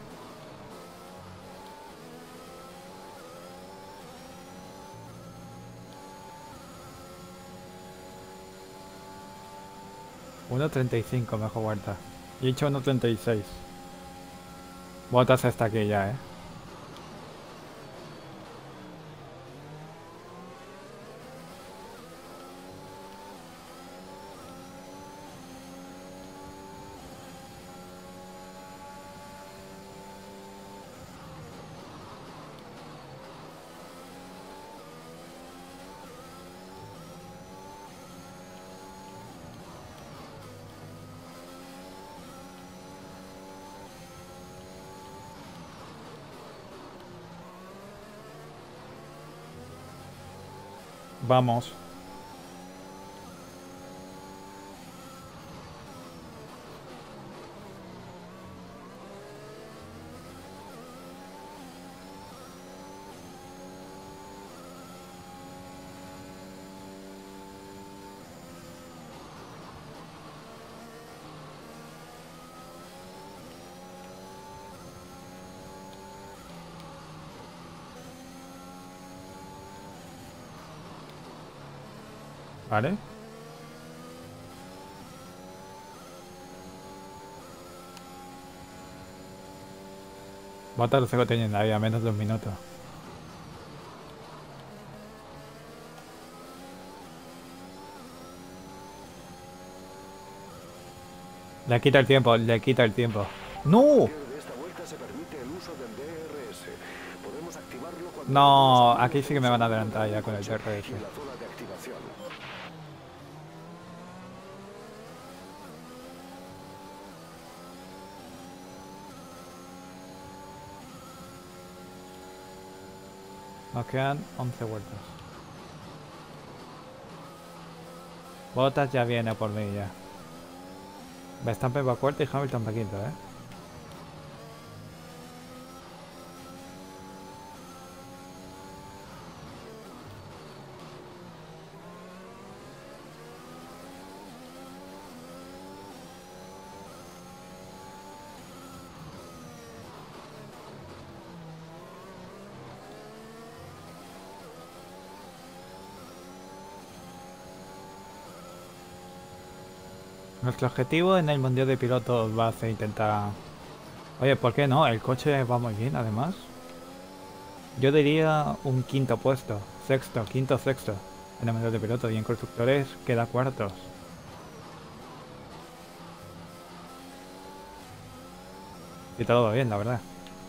uno treinta y cinco mejor vuelta. Y he hecho uno treinta y seis. Botas hasta aquí ya, eh. Vamos. Vale. Botas no sigo teniendo ahí a menos de un minuto. Le quita el tiempo, le quita el tiempo. ¡No! De esta vuelta se permite el uso del D R S. Podemos activarlo cuando No, aquí sí que me van a adelantar ya con el D R S. en la zona de activación. Nos quedan once vueltas. Bottas ya viene por mí ya. Verstappen va cuarto y Hamilton va quinto, eh. Nuestro objetivo en el Mundial de Pilotos va a ser intentar... Oye, ¿por qué no? El coche va muy bien, además. Yo diría un quinto puesto. Sexto, quinto, sexto. En el Mundial de Pilotos. Y en constructores queda cuartos. Y todo va bien, la verdad.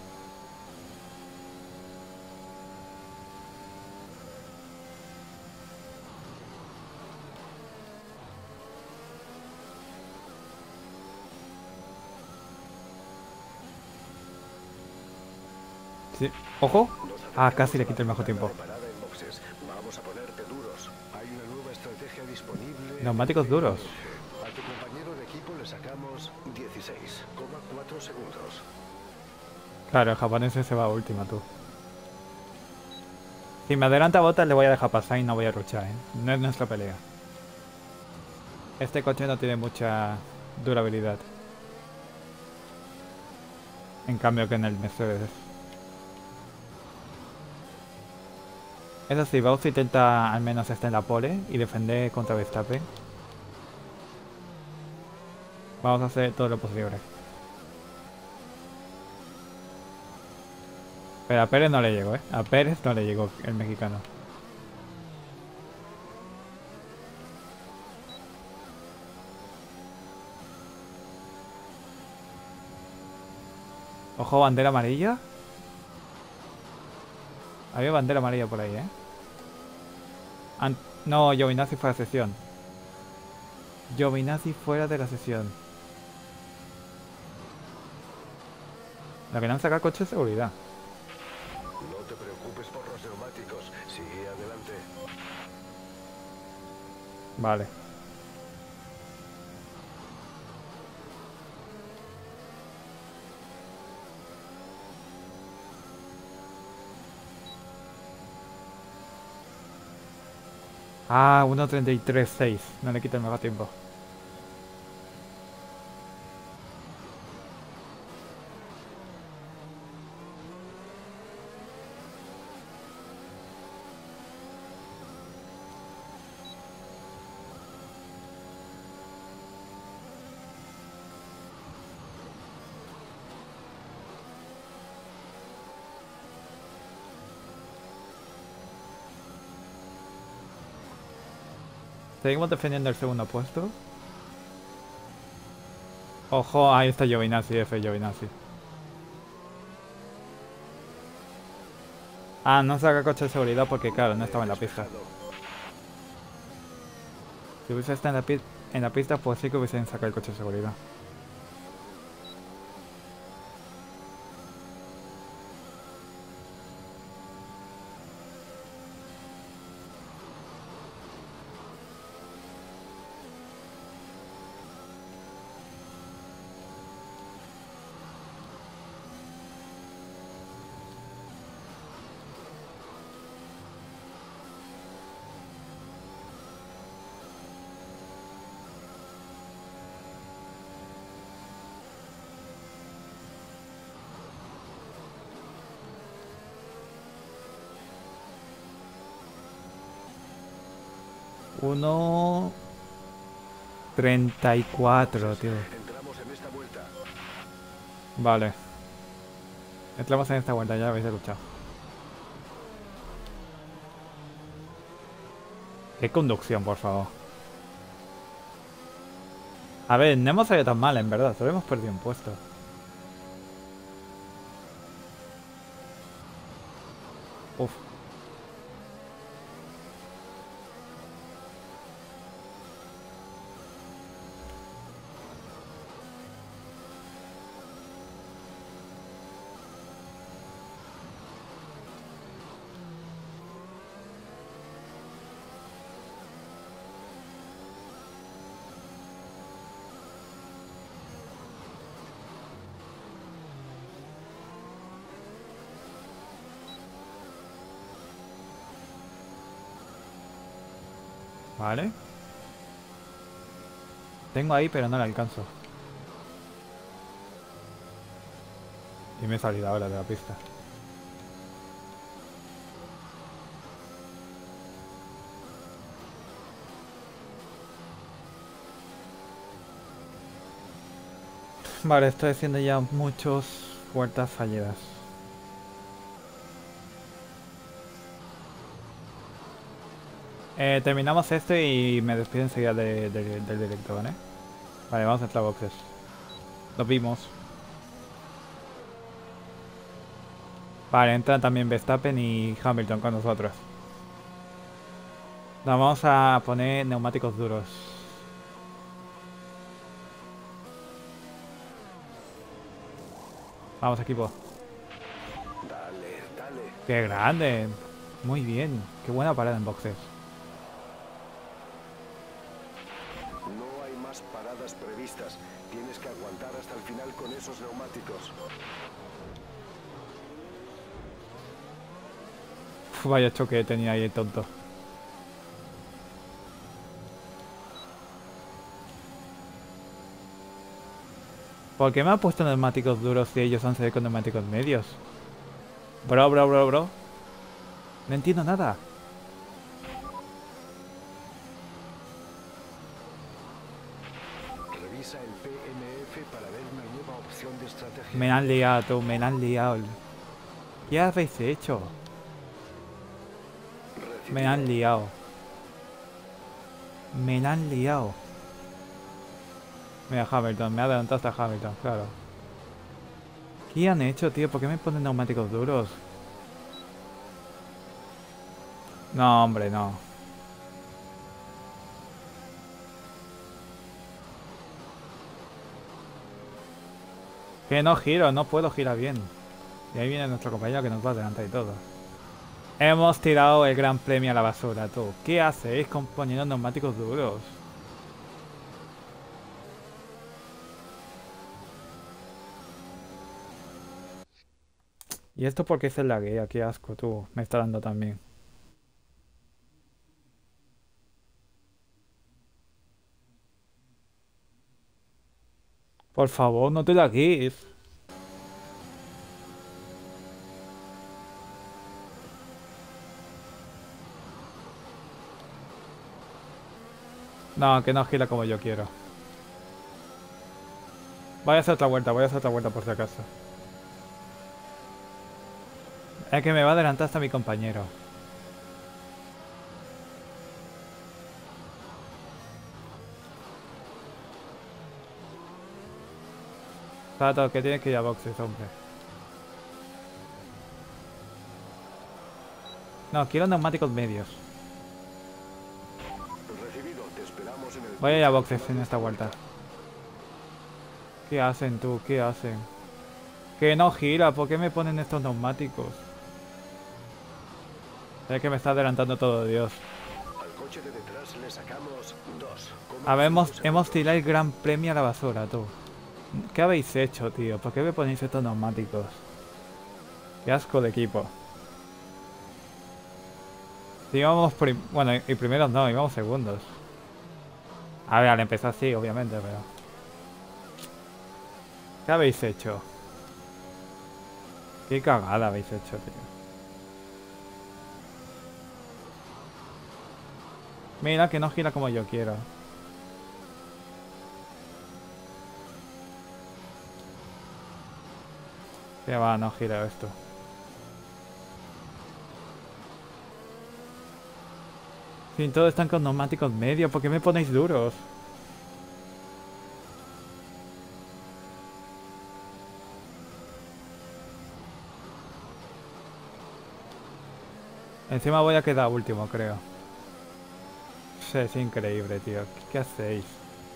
Sí. ¡Ojo! Ah, casi le quito el mejor tiempo. Parada en boxes. Vamos a ponerte duros. Hay una nueva estrategia disponible. Neumáticos duros. A tu compañero de equipo le sacamos dieciséis coma cuatro segundos. Claro, el japonés se va a última, tú. Si me adelanta Bottas le voy a dejar pasar y no voy a luchar, ¿eh? No es nuestra pelea. Este coche no tiene mucha durabilidad. En cambio que en el Mercedes. Eso sí, Bowser intenta al menos estar en la pole y defender contra Verstappen. Vamos a hacer todo lo posible. Pero a Pérez no le llegó, ¿eh? A Pérez no le llegó el mexicano. Ojo, bandera amarilla. Había bandera amarilla por ahí, ¿eh? An no, Giovinazzi fuera de sesión. Giovinazzi fuera de la sesión. La que no han sacado coche de seguridad. No te preocupes por los neumáticos. Sigue adelante. Vale. Ah, uno treinta y tres seis. No le quita el mejor tiempo. Seguimos defendiendo el segundo puesto. Ojo, ahí está Giovinazzi, F Giovinazzi. Ah, no saca coche de seguridad porque claro, no estaba en la pista. Si hubiese estado en la, pi en la pista, pues sí que hubiesen sacado el coche de seguridad. uno treinta y cuatro, tío. Entramos en esta vuelta. Vale. Entramos en esta vuelta, ya habéis escuchado. Qué conducción, por favor. A ver, no hemos salido tan mal, en verdad. Solo hemos perdido un puesto. Uf. Vale. Tengo ahí, pero no la alcanzo. Y me he salido ahora de la pista. Vale, estoy haciendo ya muchas vueltas fallidas. Eh, terminamos esto y me despido enseguida de, de, del directo, ¿vale? Vale, vamos a entrar a boxes. Nos vimos. Vale, entran también Verstappen y Hamilton con nosotros. Nos vamos a poner neumáticos duros. Vamos, equipo. Dale, dale. ¡Qué grande! Muy bien. Qué buena parada en boxes. No hay más paradas previstas. Tienes que aguantar hasta el final con esos neumáticos. Uf, vaya choque tenía ahí el tonto. ¿Por qué me ha puesto neumáticos duros si ellos han salido con neumáticos medios? Bro, bro, bro, bro. No entiendo nada. Revisa el P M F para ver una nueva opción de estrategia. Me han liado, tú, me han liado. ¿Qué habéis hecho? Me han liado. Me han liado. Mira, Hamilton, me ha adelantado hasta Hamilton, claro. ¿Qué han hecho, tío? ¿Por qué me ponen neumáticos duros? No, hombre, no. Que no giro, no puedo girar bien. Y ahí viene nuestro compañero que nos va a adelantar y todo. Hemos tirado el gran premio a la basura, tú. ¿Qué hacéis con poniendo neumáticos duros? ¿Y esto por qué se laguea? Qué asco, tú. Me está dando también. Por favor, no te lagues. No, que no gira como yo quiero. Voy a hacer otra vuelta, voy a hacer otra vuelta por si acaso. Es que me va a adelantar hasta mi compañero. Sato, que tienes que ir a boxes, hombre. No, quiero neumáticos medios. Recibido, te esperamos en el... Voy a ir a boxes en esta vuelta. ¿Qué hacen tú? ¿Qué hacen? Que no gira, ¿por qué me ponen estos neumáticos? Es que me está adelantando todo, Dios. Al coche de detrás le sacamos dos. A ver, hemos, hemos tirado el gran premio a la basura, tú. ¿Qué habéis hecho, tío? ¿Por qué me ponéis estos neumáticos? Qué asco de equipo. Si íbamos prim bueno, y, y primeros no, íbamos segundos. A ver, al empezar sí, obviamente, pero... ¿Qué habéis hecho? Qué cagada habéis hecho, tío. Mira que no gira como yo quiero. Que va, no gira esto. Si todos están con neumáticos medios, ¿por qué me ponéis duros? Encima voy a quedar último, creo. Sí, es increíble, tío. ¿Qué hacéis?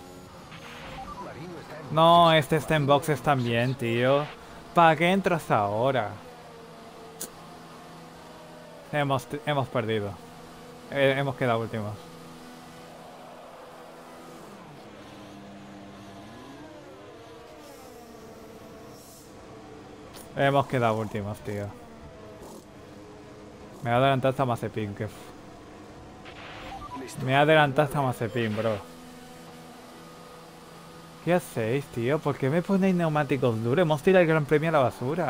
No, este está en boxes también, tío. ¿Para qué entras ahora? Hemos, hemos perdido. Eh, hemos quedado últimos. Hemos quedado últimos, tío. Me ha adelantado hasta Mazepin, que... Me ha adelantado hasta Mazepin, bro. ¿Qué hacéis, tío? ¿Por qué me ponéis neumáticos duros? Hemos tirado el gran premio a la basura.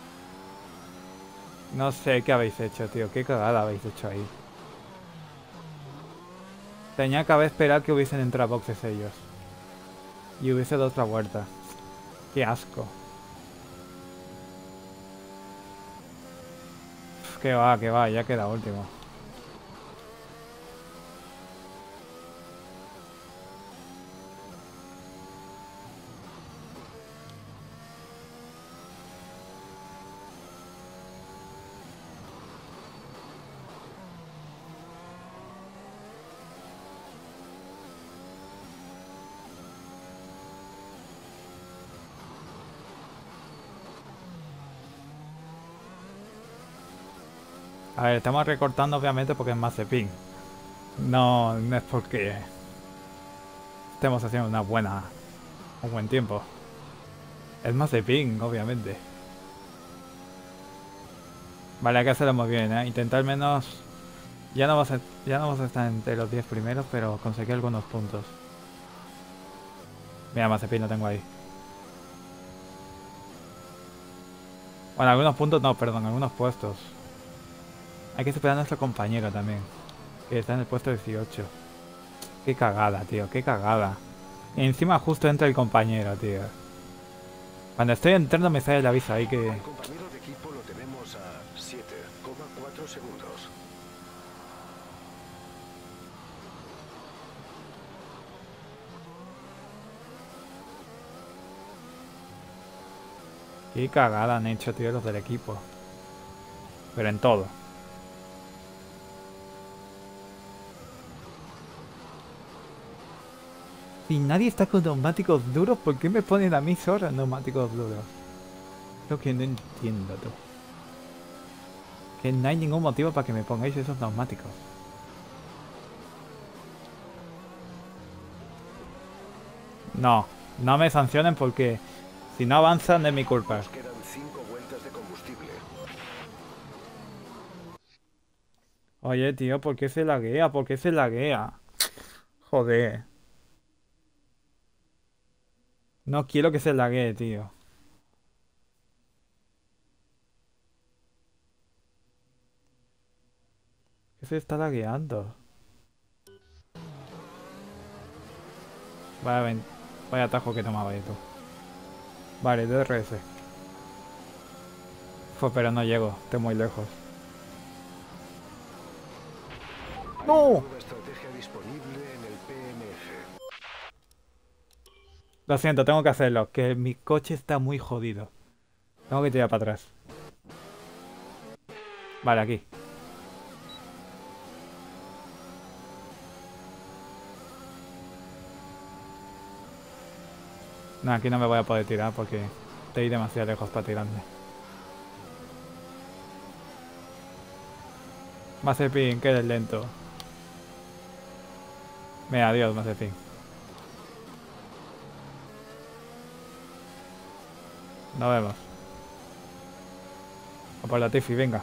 No sé qué habéis hecho, tío. Qué cagada habéis hecho ahí. Tenía que haber esperado que hubiesen entrado a boxes ellos. Y hubiese dado otra vuelta. Qué asco. Que va, que va, ya queda último. A ver, estamos recortando obviamente porque es Mazepin. No, no es porque estemos haciendo una buena, un buen tiempo. Es Mazepin, obviamente. Vale, hay que hacerlo muy bien, ¿eh? Intentar al menos... Ya no vas a, ya no vas a estar entre los diez primeros, pero conseguir algunos puntos. Mira, Mazepin lo tengo ahí. Bueno, algunos puntos no, perdón, algunos puestos. Hay que superar a nuestro compañero también, que está en el puesto dieciocho. Qué cagada, tío, qué cagada. Y encima justo entra el compañero, tío. Cuando estoy entrando me sale el aviso ahí que... El compañero de equipo lo tenemos a siete coma cuatro segundos. Qué cagada han hecho, tío, los del equipo. Pero en todo. Si nadie está con neumáticos duros, ¿por qué me ponen a mí solo neumáticos duros? Lo que no entiendo, tú. Que no hay ningún motivo para que me pongáis esos neumáticos. No, no me sancionen porque si no avanzan es mi culpa. Nos quedan cinco vueltas de combustible. Oye, tío, ¿por qué se laguea? ¿Por qué se laguea? Joder. No quiero que se laguee, tío. ¿Qué se está lagueando? Vaya, ven- vaya atajo que tomaba ahí tú. Vale, D R S. Fue, pero no llego, estoy muy lejos. Hay ¡No! una nueva estrategia disponible en el P M F. Lo siento, tengo que hacerlo, que mi coche está muy jodido. Tengo que tirar para atrás. Vale, aquí. No, aquí no me voy a poder tirar porque estoy demasiado lejos para tirarme. Mazepin, que eres lento. Venga, adiós, Mazepin. Nos vemos. A por la Tiffy, venga.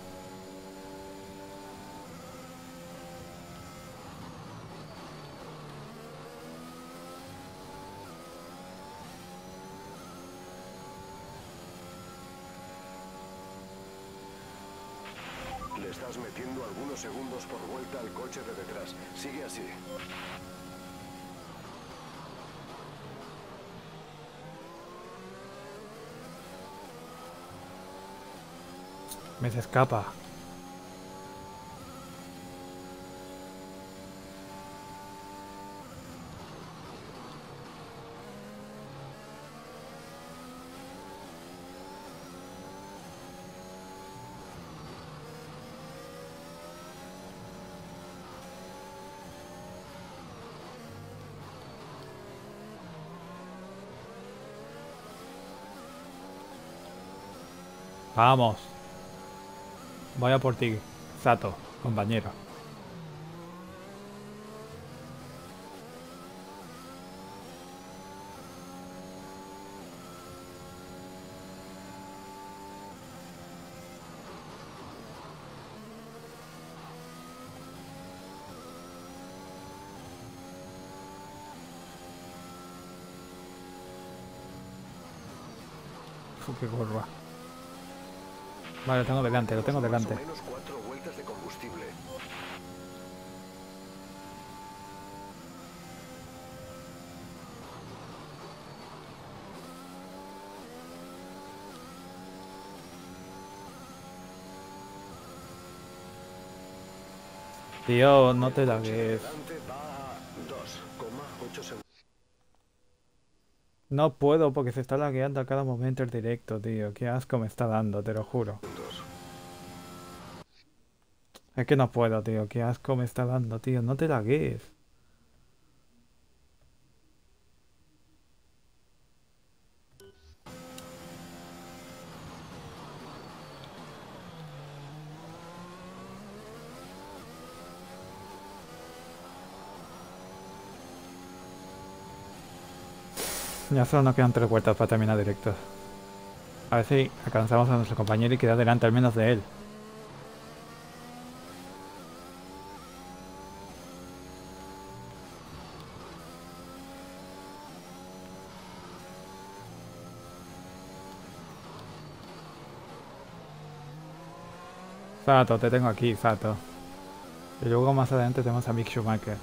Le estás metiendo algunos segundos por vuelta al coche de detrás. Sigue así. Me se escapa. Vamos. Voy a por ti, Sato, compañero. Uf, qué curva. Vale, lo tengo delante, lo tengo delante. Más o menos cuatro vueltas de combustible. Tío, no te la ves. Delante va a dos coma ocho segundos. No puedo porque se está lagueando a cada momento el directo, tío. Qué asco me está dando, te lo juro. Es que no puedo, tío. Qué asco me está dando, tío. No te lagues. Ya solo nos quedan tres vueltas para terminar directo. A ver si alcanzamos a nuestro compañero y queda delante al menos de él. Sato, te tengo aquí, Sato. Y luego más adelante tenemos a Mick Schumacher.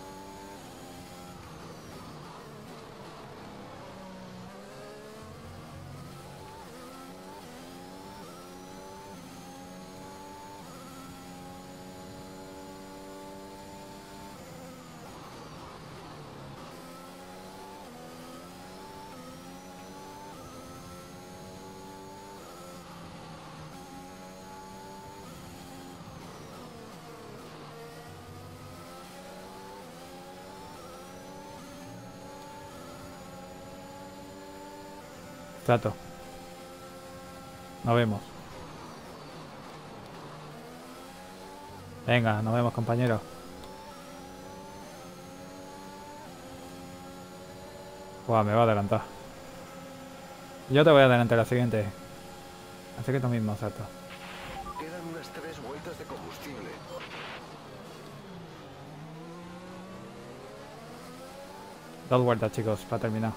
Sato. Nos vemos. Venga, nos vemos, compañero. Buah, me va a adelantar. Yo te voy a adelantar la siguiente. Así que tú mismo, Sato. Quedan unas tres vueltas de combustible. Dos vueltas, chicos, para terminar.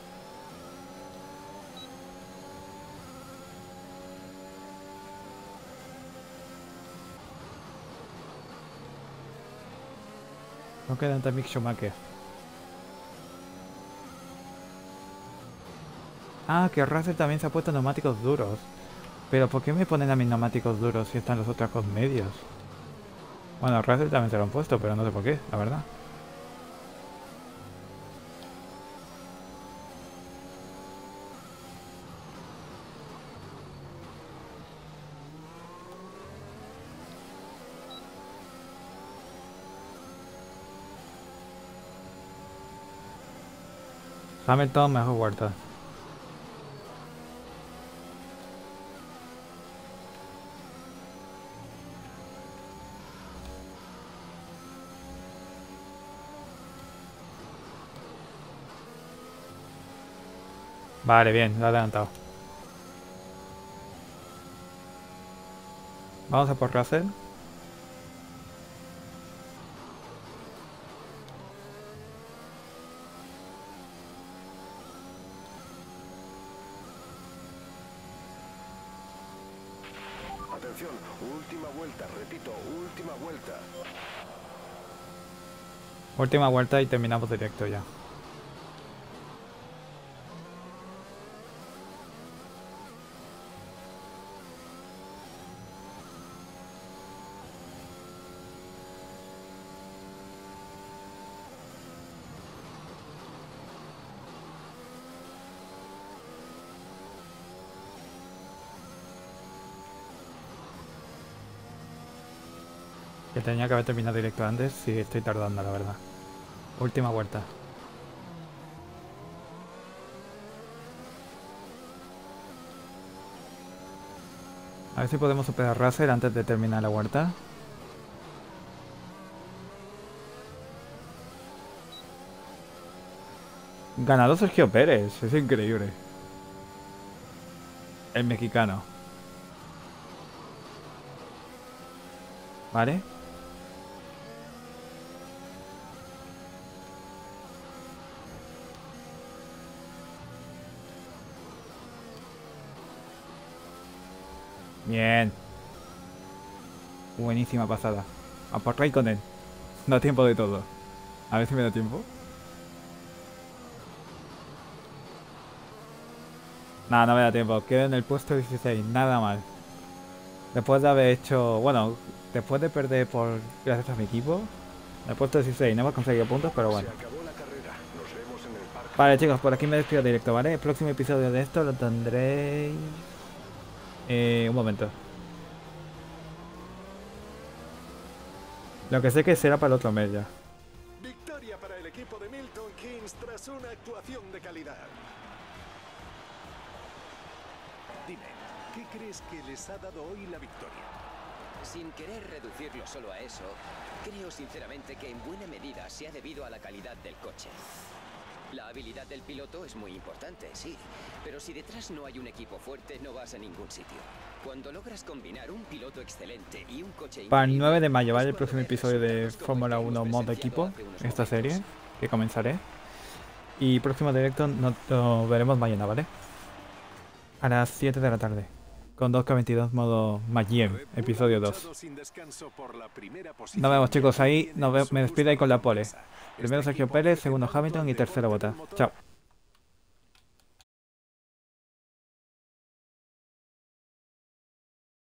No queda ante Mick Schumacher. Ah, que Russell también se ha puesto neumáticos duros. Pero ¿por qué me ponen a mis neumáticos duros si están los otros con medios? Bueno, Russell también se lo han puesto, pero no sé por qué, la verdad. Hamilton, mejor vuelta. Vale, bien, lo he adelantado. Vamos a por Russell. Atención, última vuelta, repito, última vuelta. Última vuelta y terminamos directo ya. Que tenía que haber terminado directo antes, sí estoy tardando, la verdad. Última vuelta. A ver si podemos superar a Russell antes de terminar la vuelta. Ganado Sergio Pérez, es increíble. El mexicano. ¿Vale? Bien. Buenísima pasada. A por Raikkonen. Da tiempo de todo. A ver si me da tiempo. Nada, no me da tiempo. Quedo en el puesto dieciséis. Nada mal. Después de haber hecho... Bueno, después de perder por gracias a mi equipo. En el puesto dieciséis. No hemos conseguido puntos, pero bueno. Se acabó la carrera. Nos vemos en el parque. Vale, chicos, por aquí me despido directo, ¿vale? El próximo episodio de esto lo tendréis... Eh, un momento. Lo que sé que será para el otro mes ya. Victoria para el equipo de Milton Keynes tras una actuación de calidad. Dime, ¿qué crees que les ha dado hoy la victoria? Sin querer reducirlo solo a eso, creo sinceramente que en buena medida se ha debido a la calidad del coche. La habilidad del piloto es muy importante, sí, pero si detrás no hay un equipo fuerte, no vas a ningún sitio. Cuando logras combinar un piloto excelente y un coche Para el increíble, nueve de mayo, es ¿vale? El cuando próximo ves episodio de resultados como Fórmula el que uno hemos modo presenciado equipo, hace unos esta serie momentos. que comenzaré. Y próximo directo nos lo veremos mañana, ¿vale? A las siete de la tarde. Con dos K veintidós modo Magiem, Red Bull episodio ha dos. luchado sin descanso por la primera posición Nos vemos, y chicos, ahora ahí tiene nos ve- en su me despido ahí con la pole. justa defensa. Primero Este Sergio equipo Pérez, ofrece segundo tanto Hamilton al y tercero deporte del Bottas. motor Chao.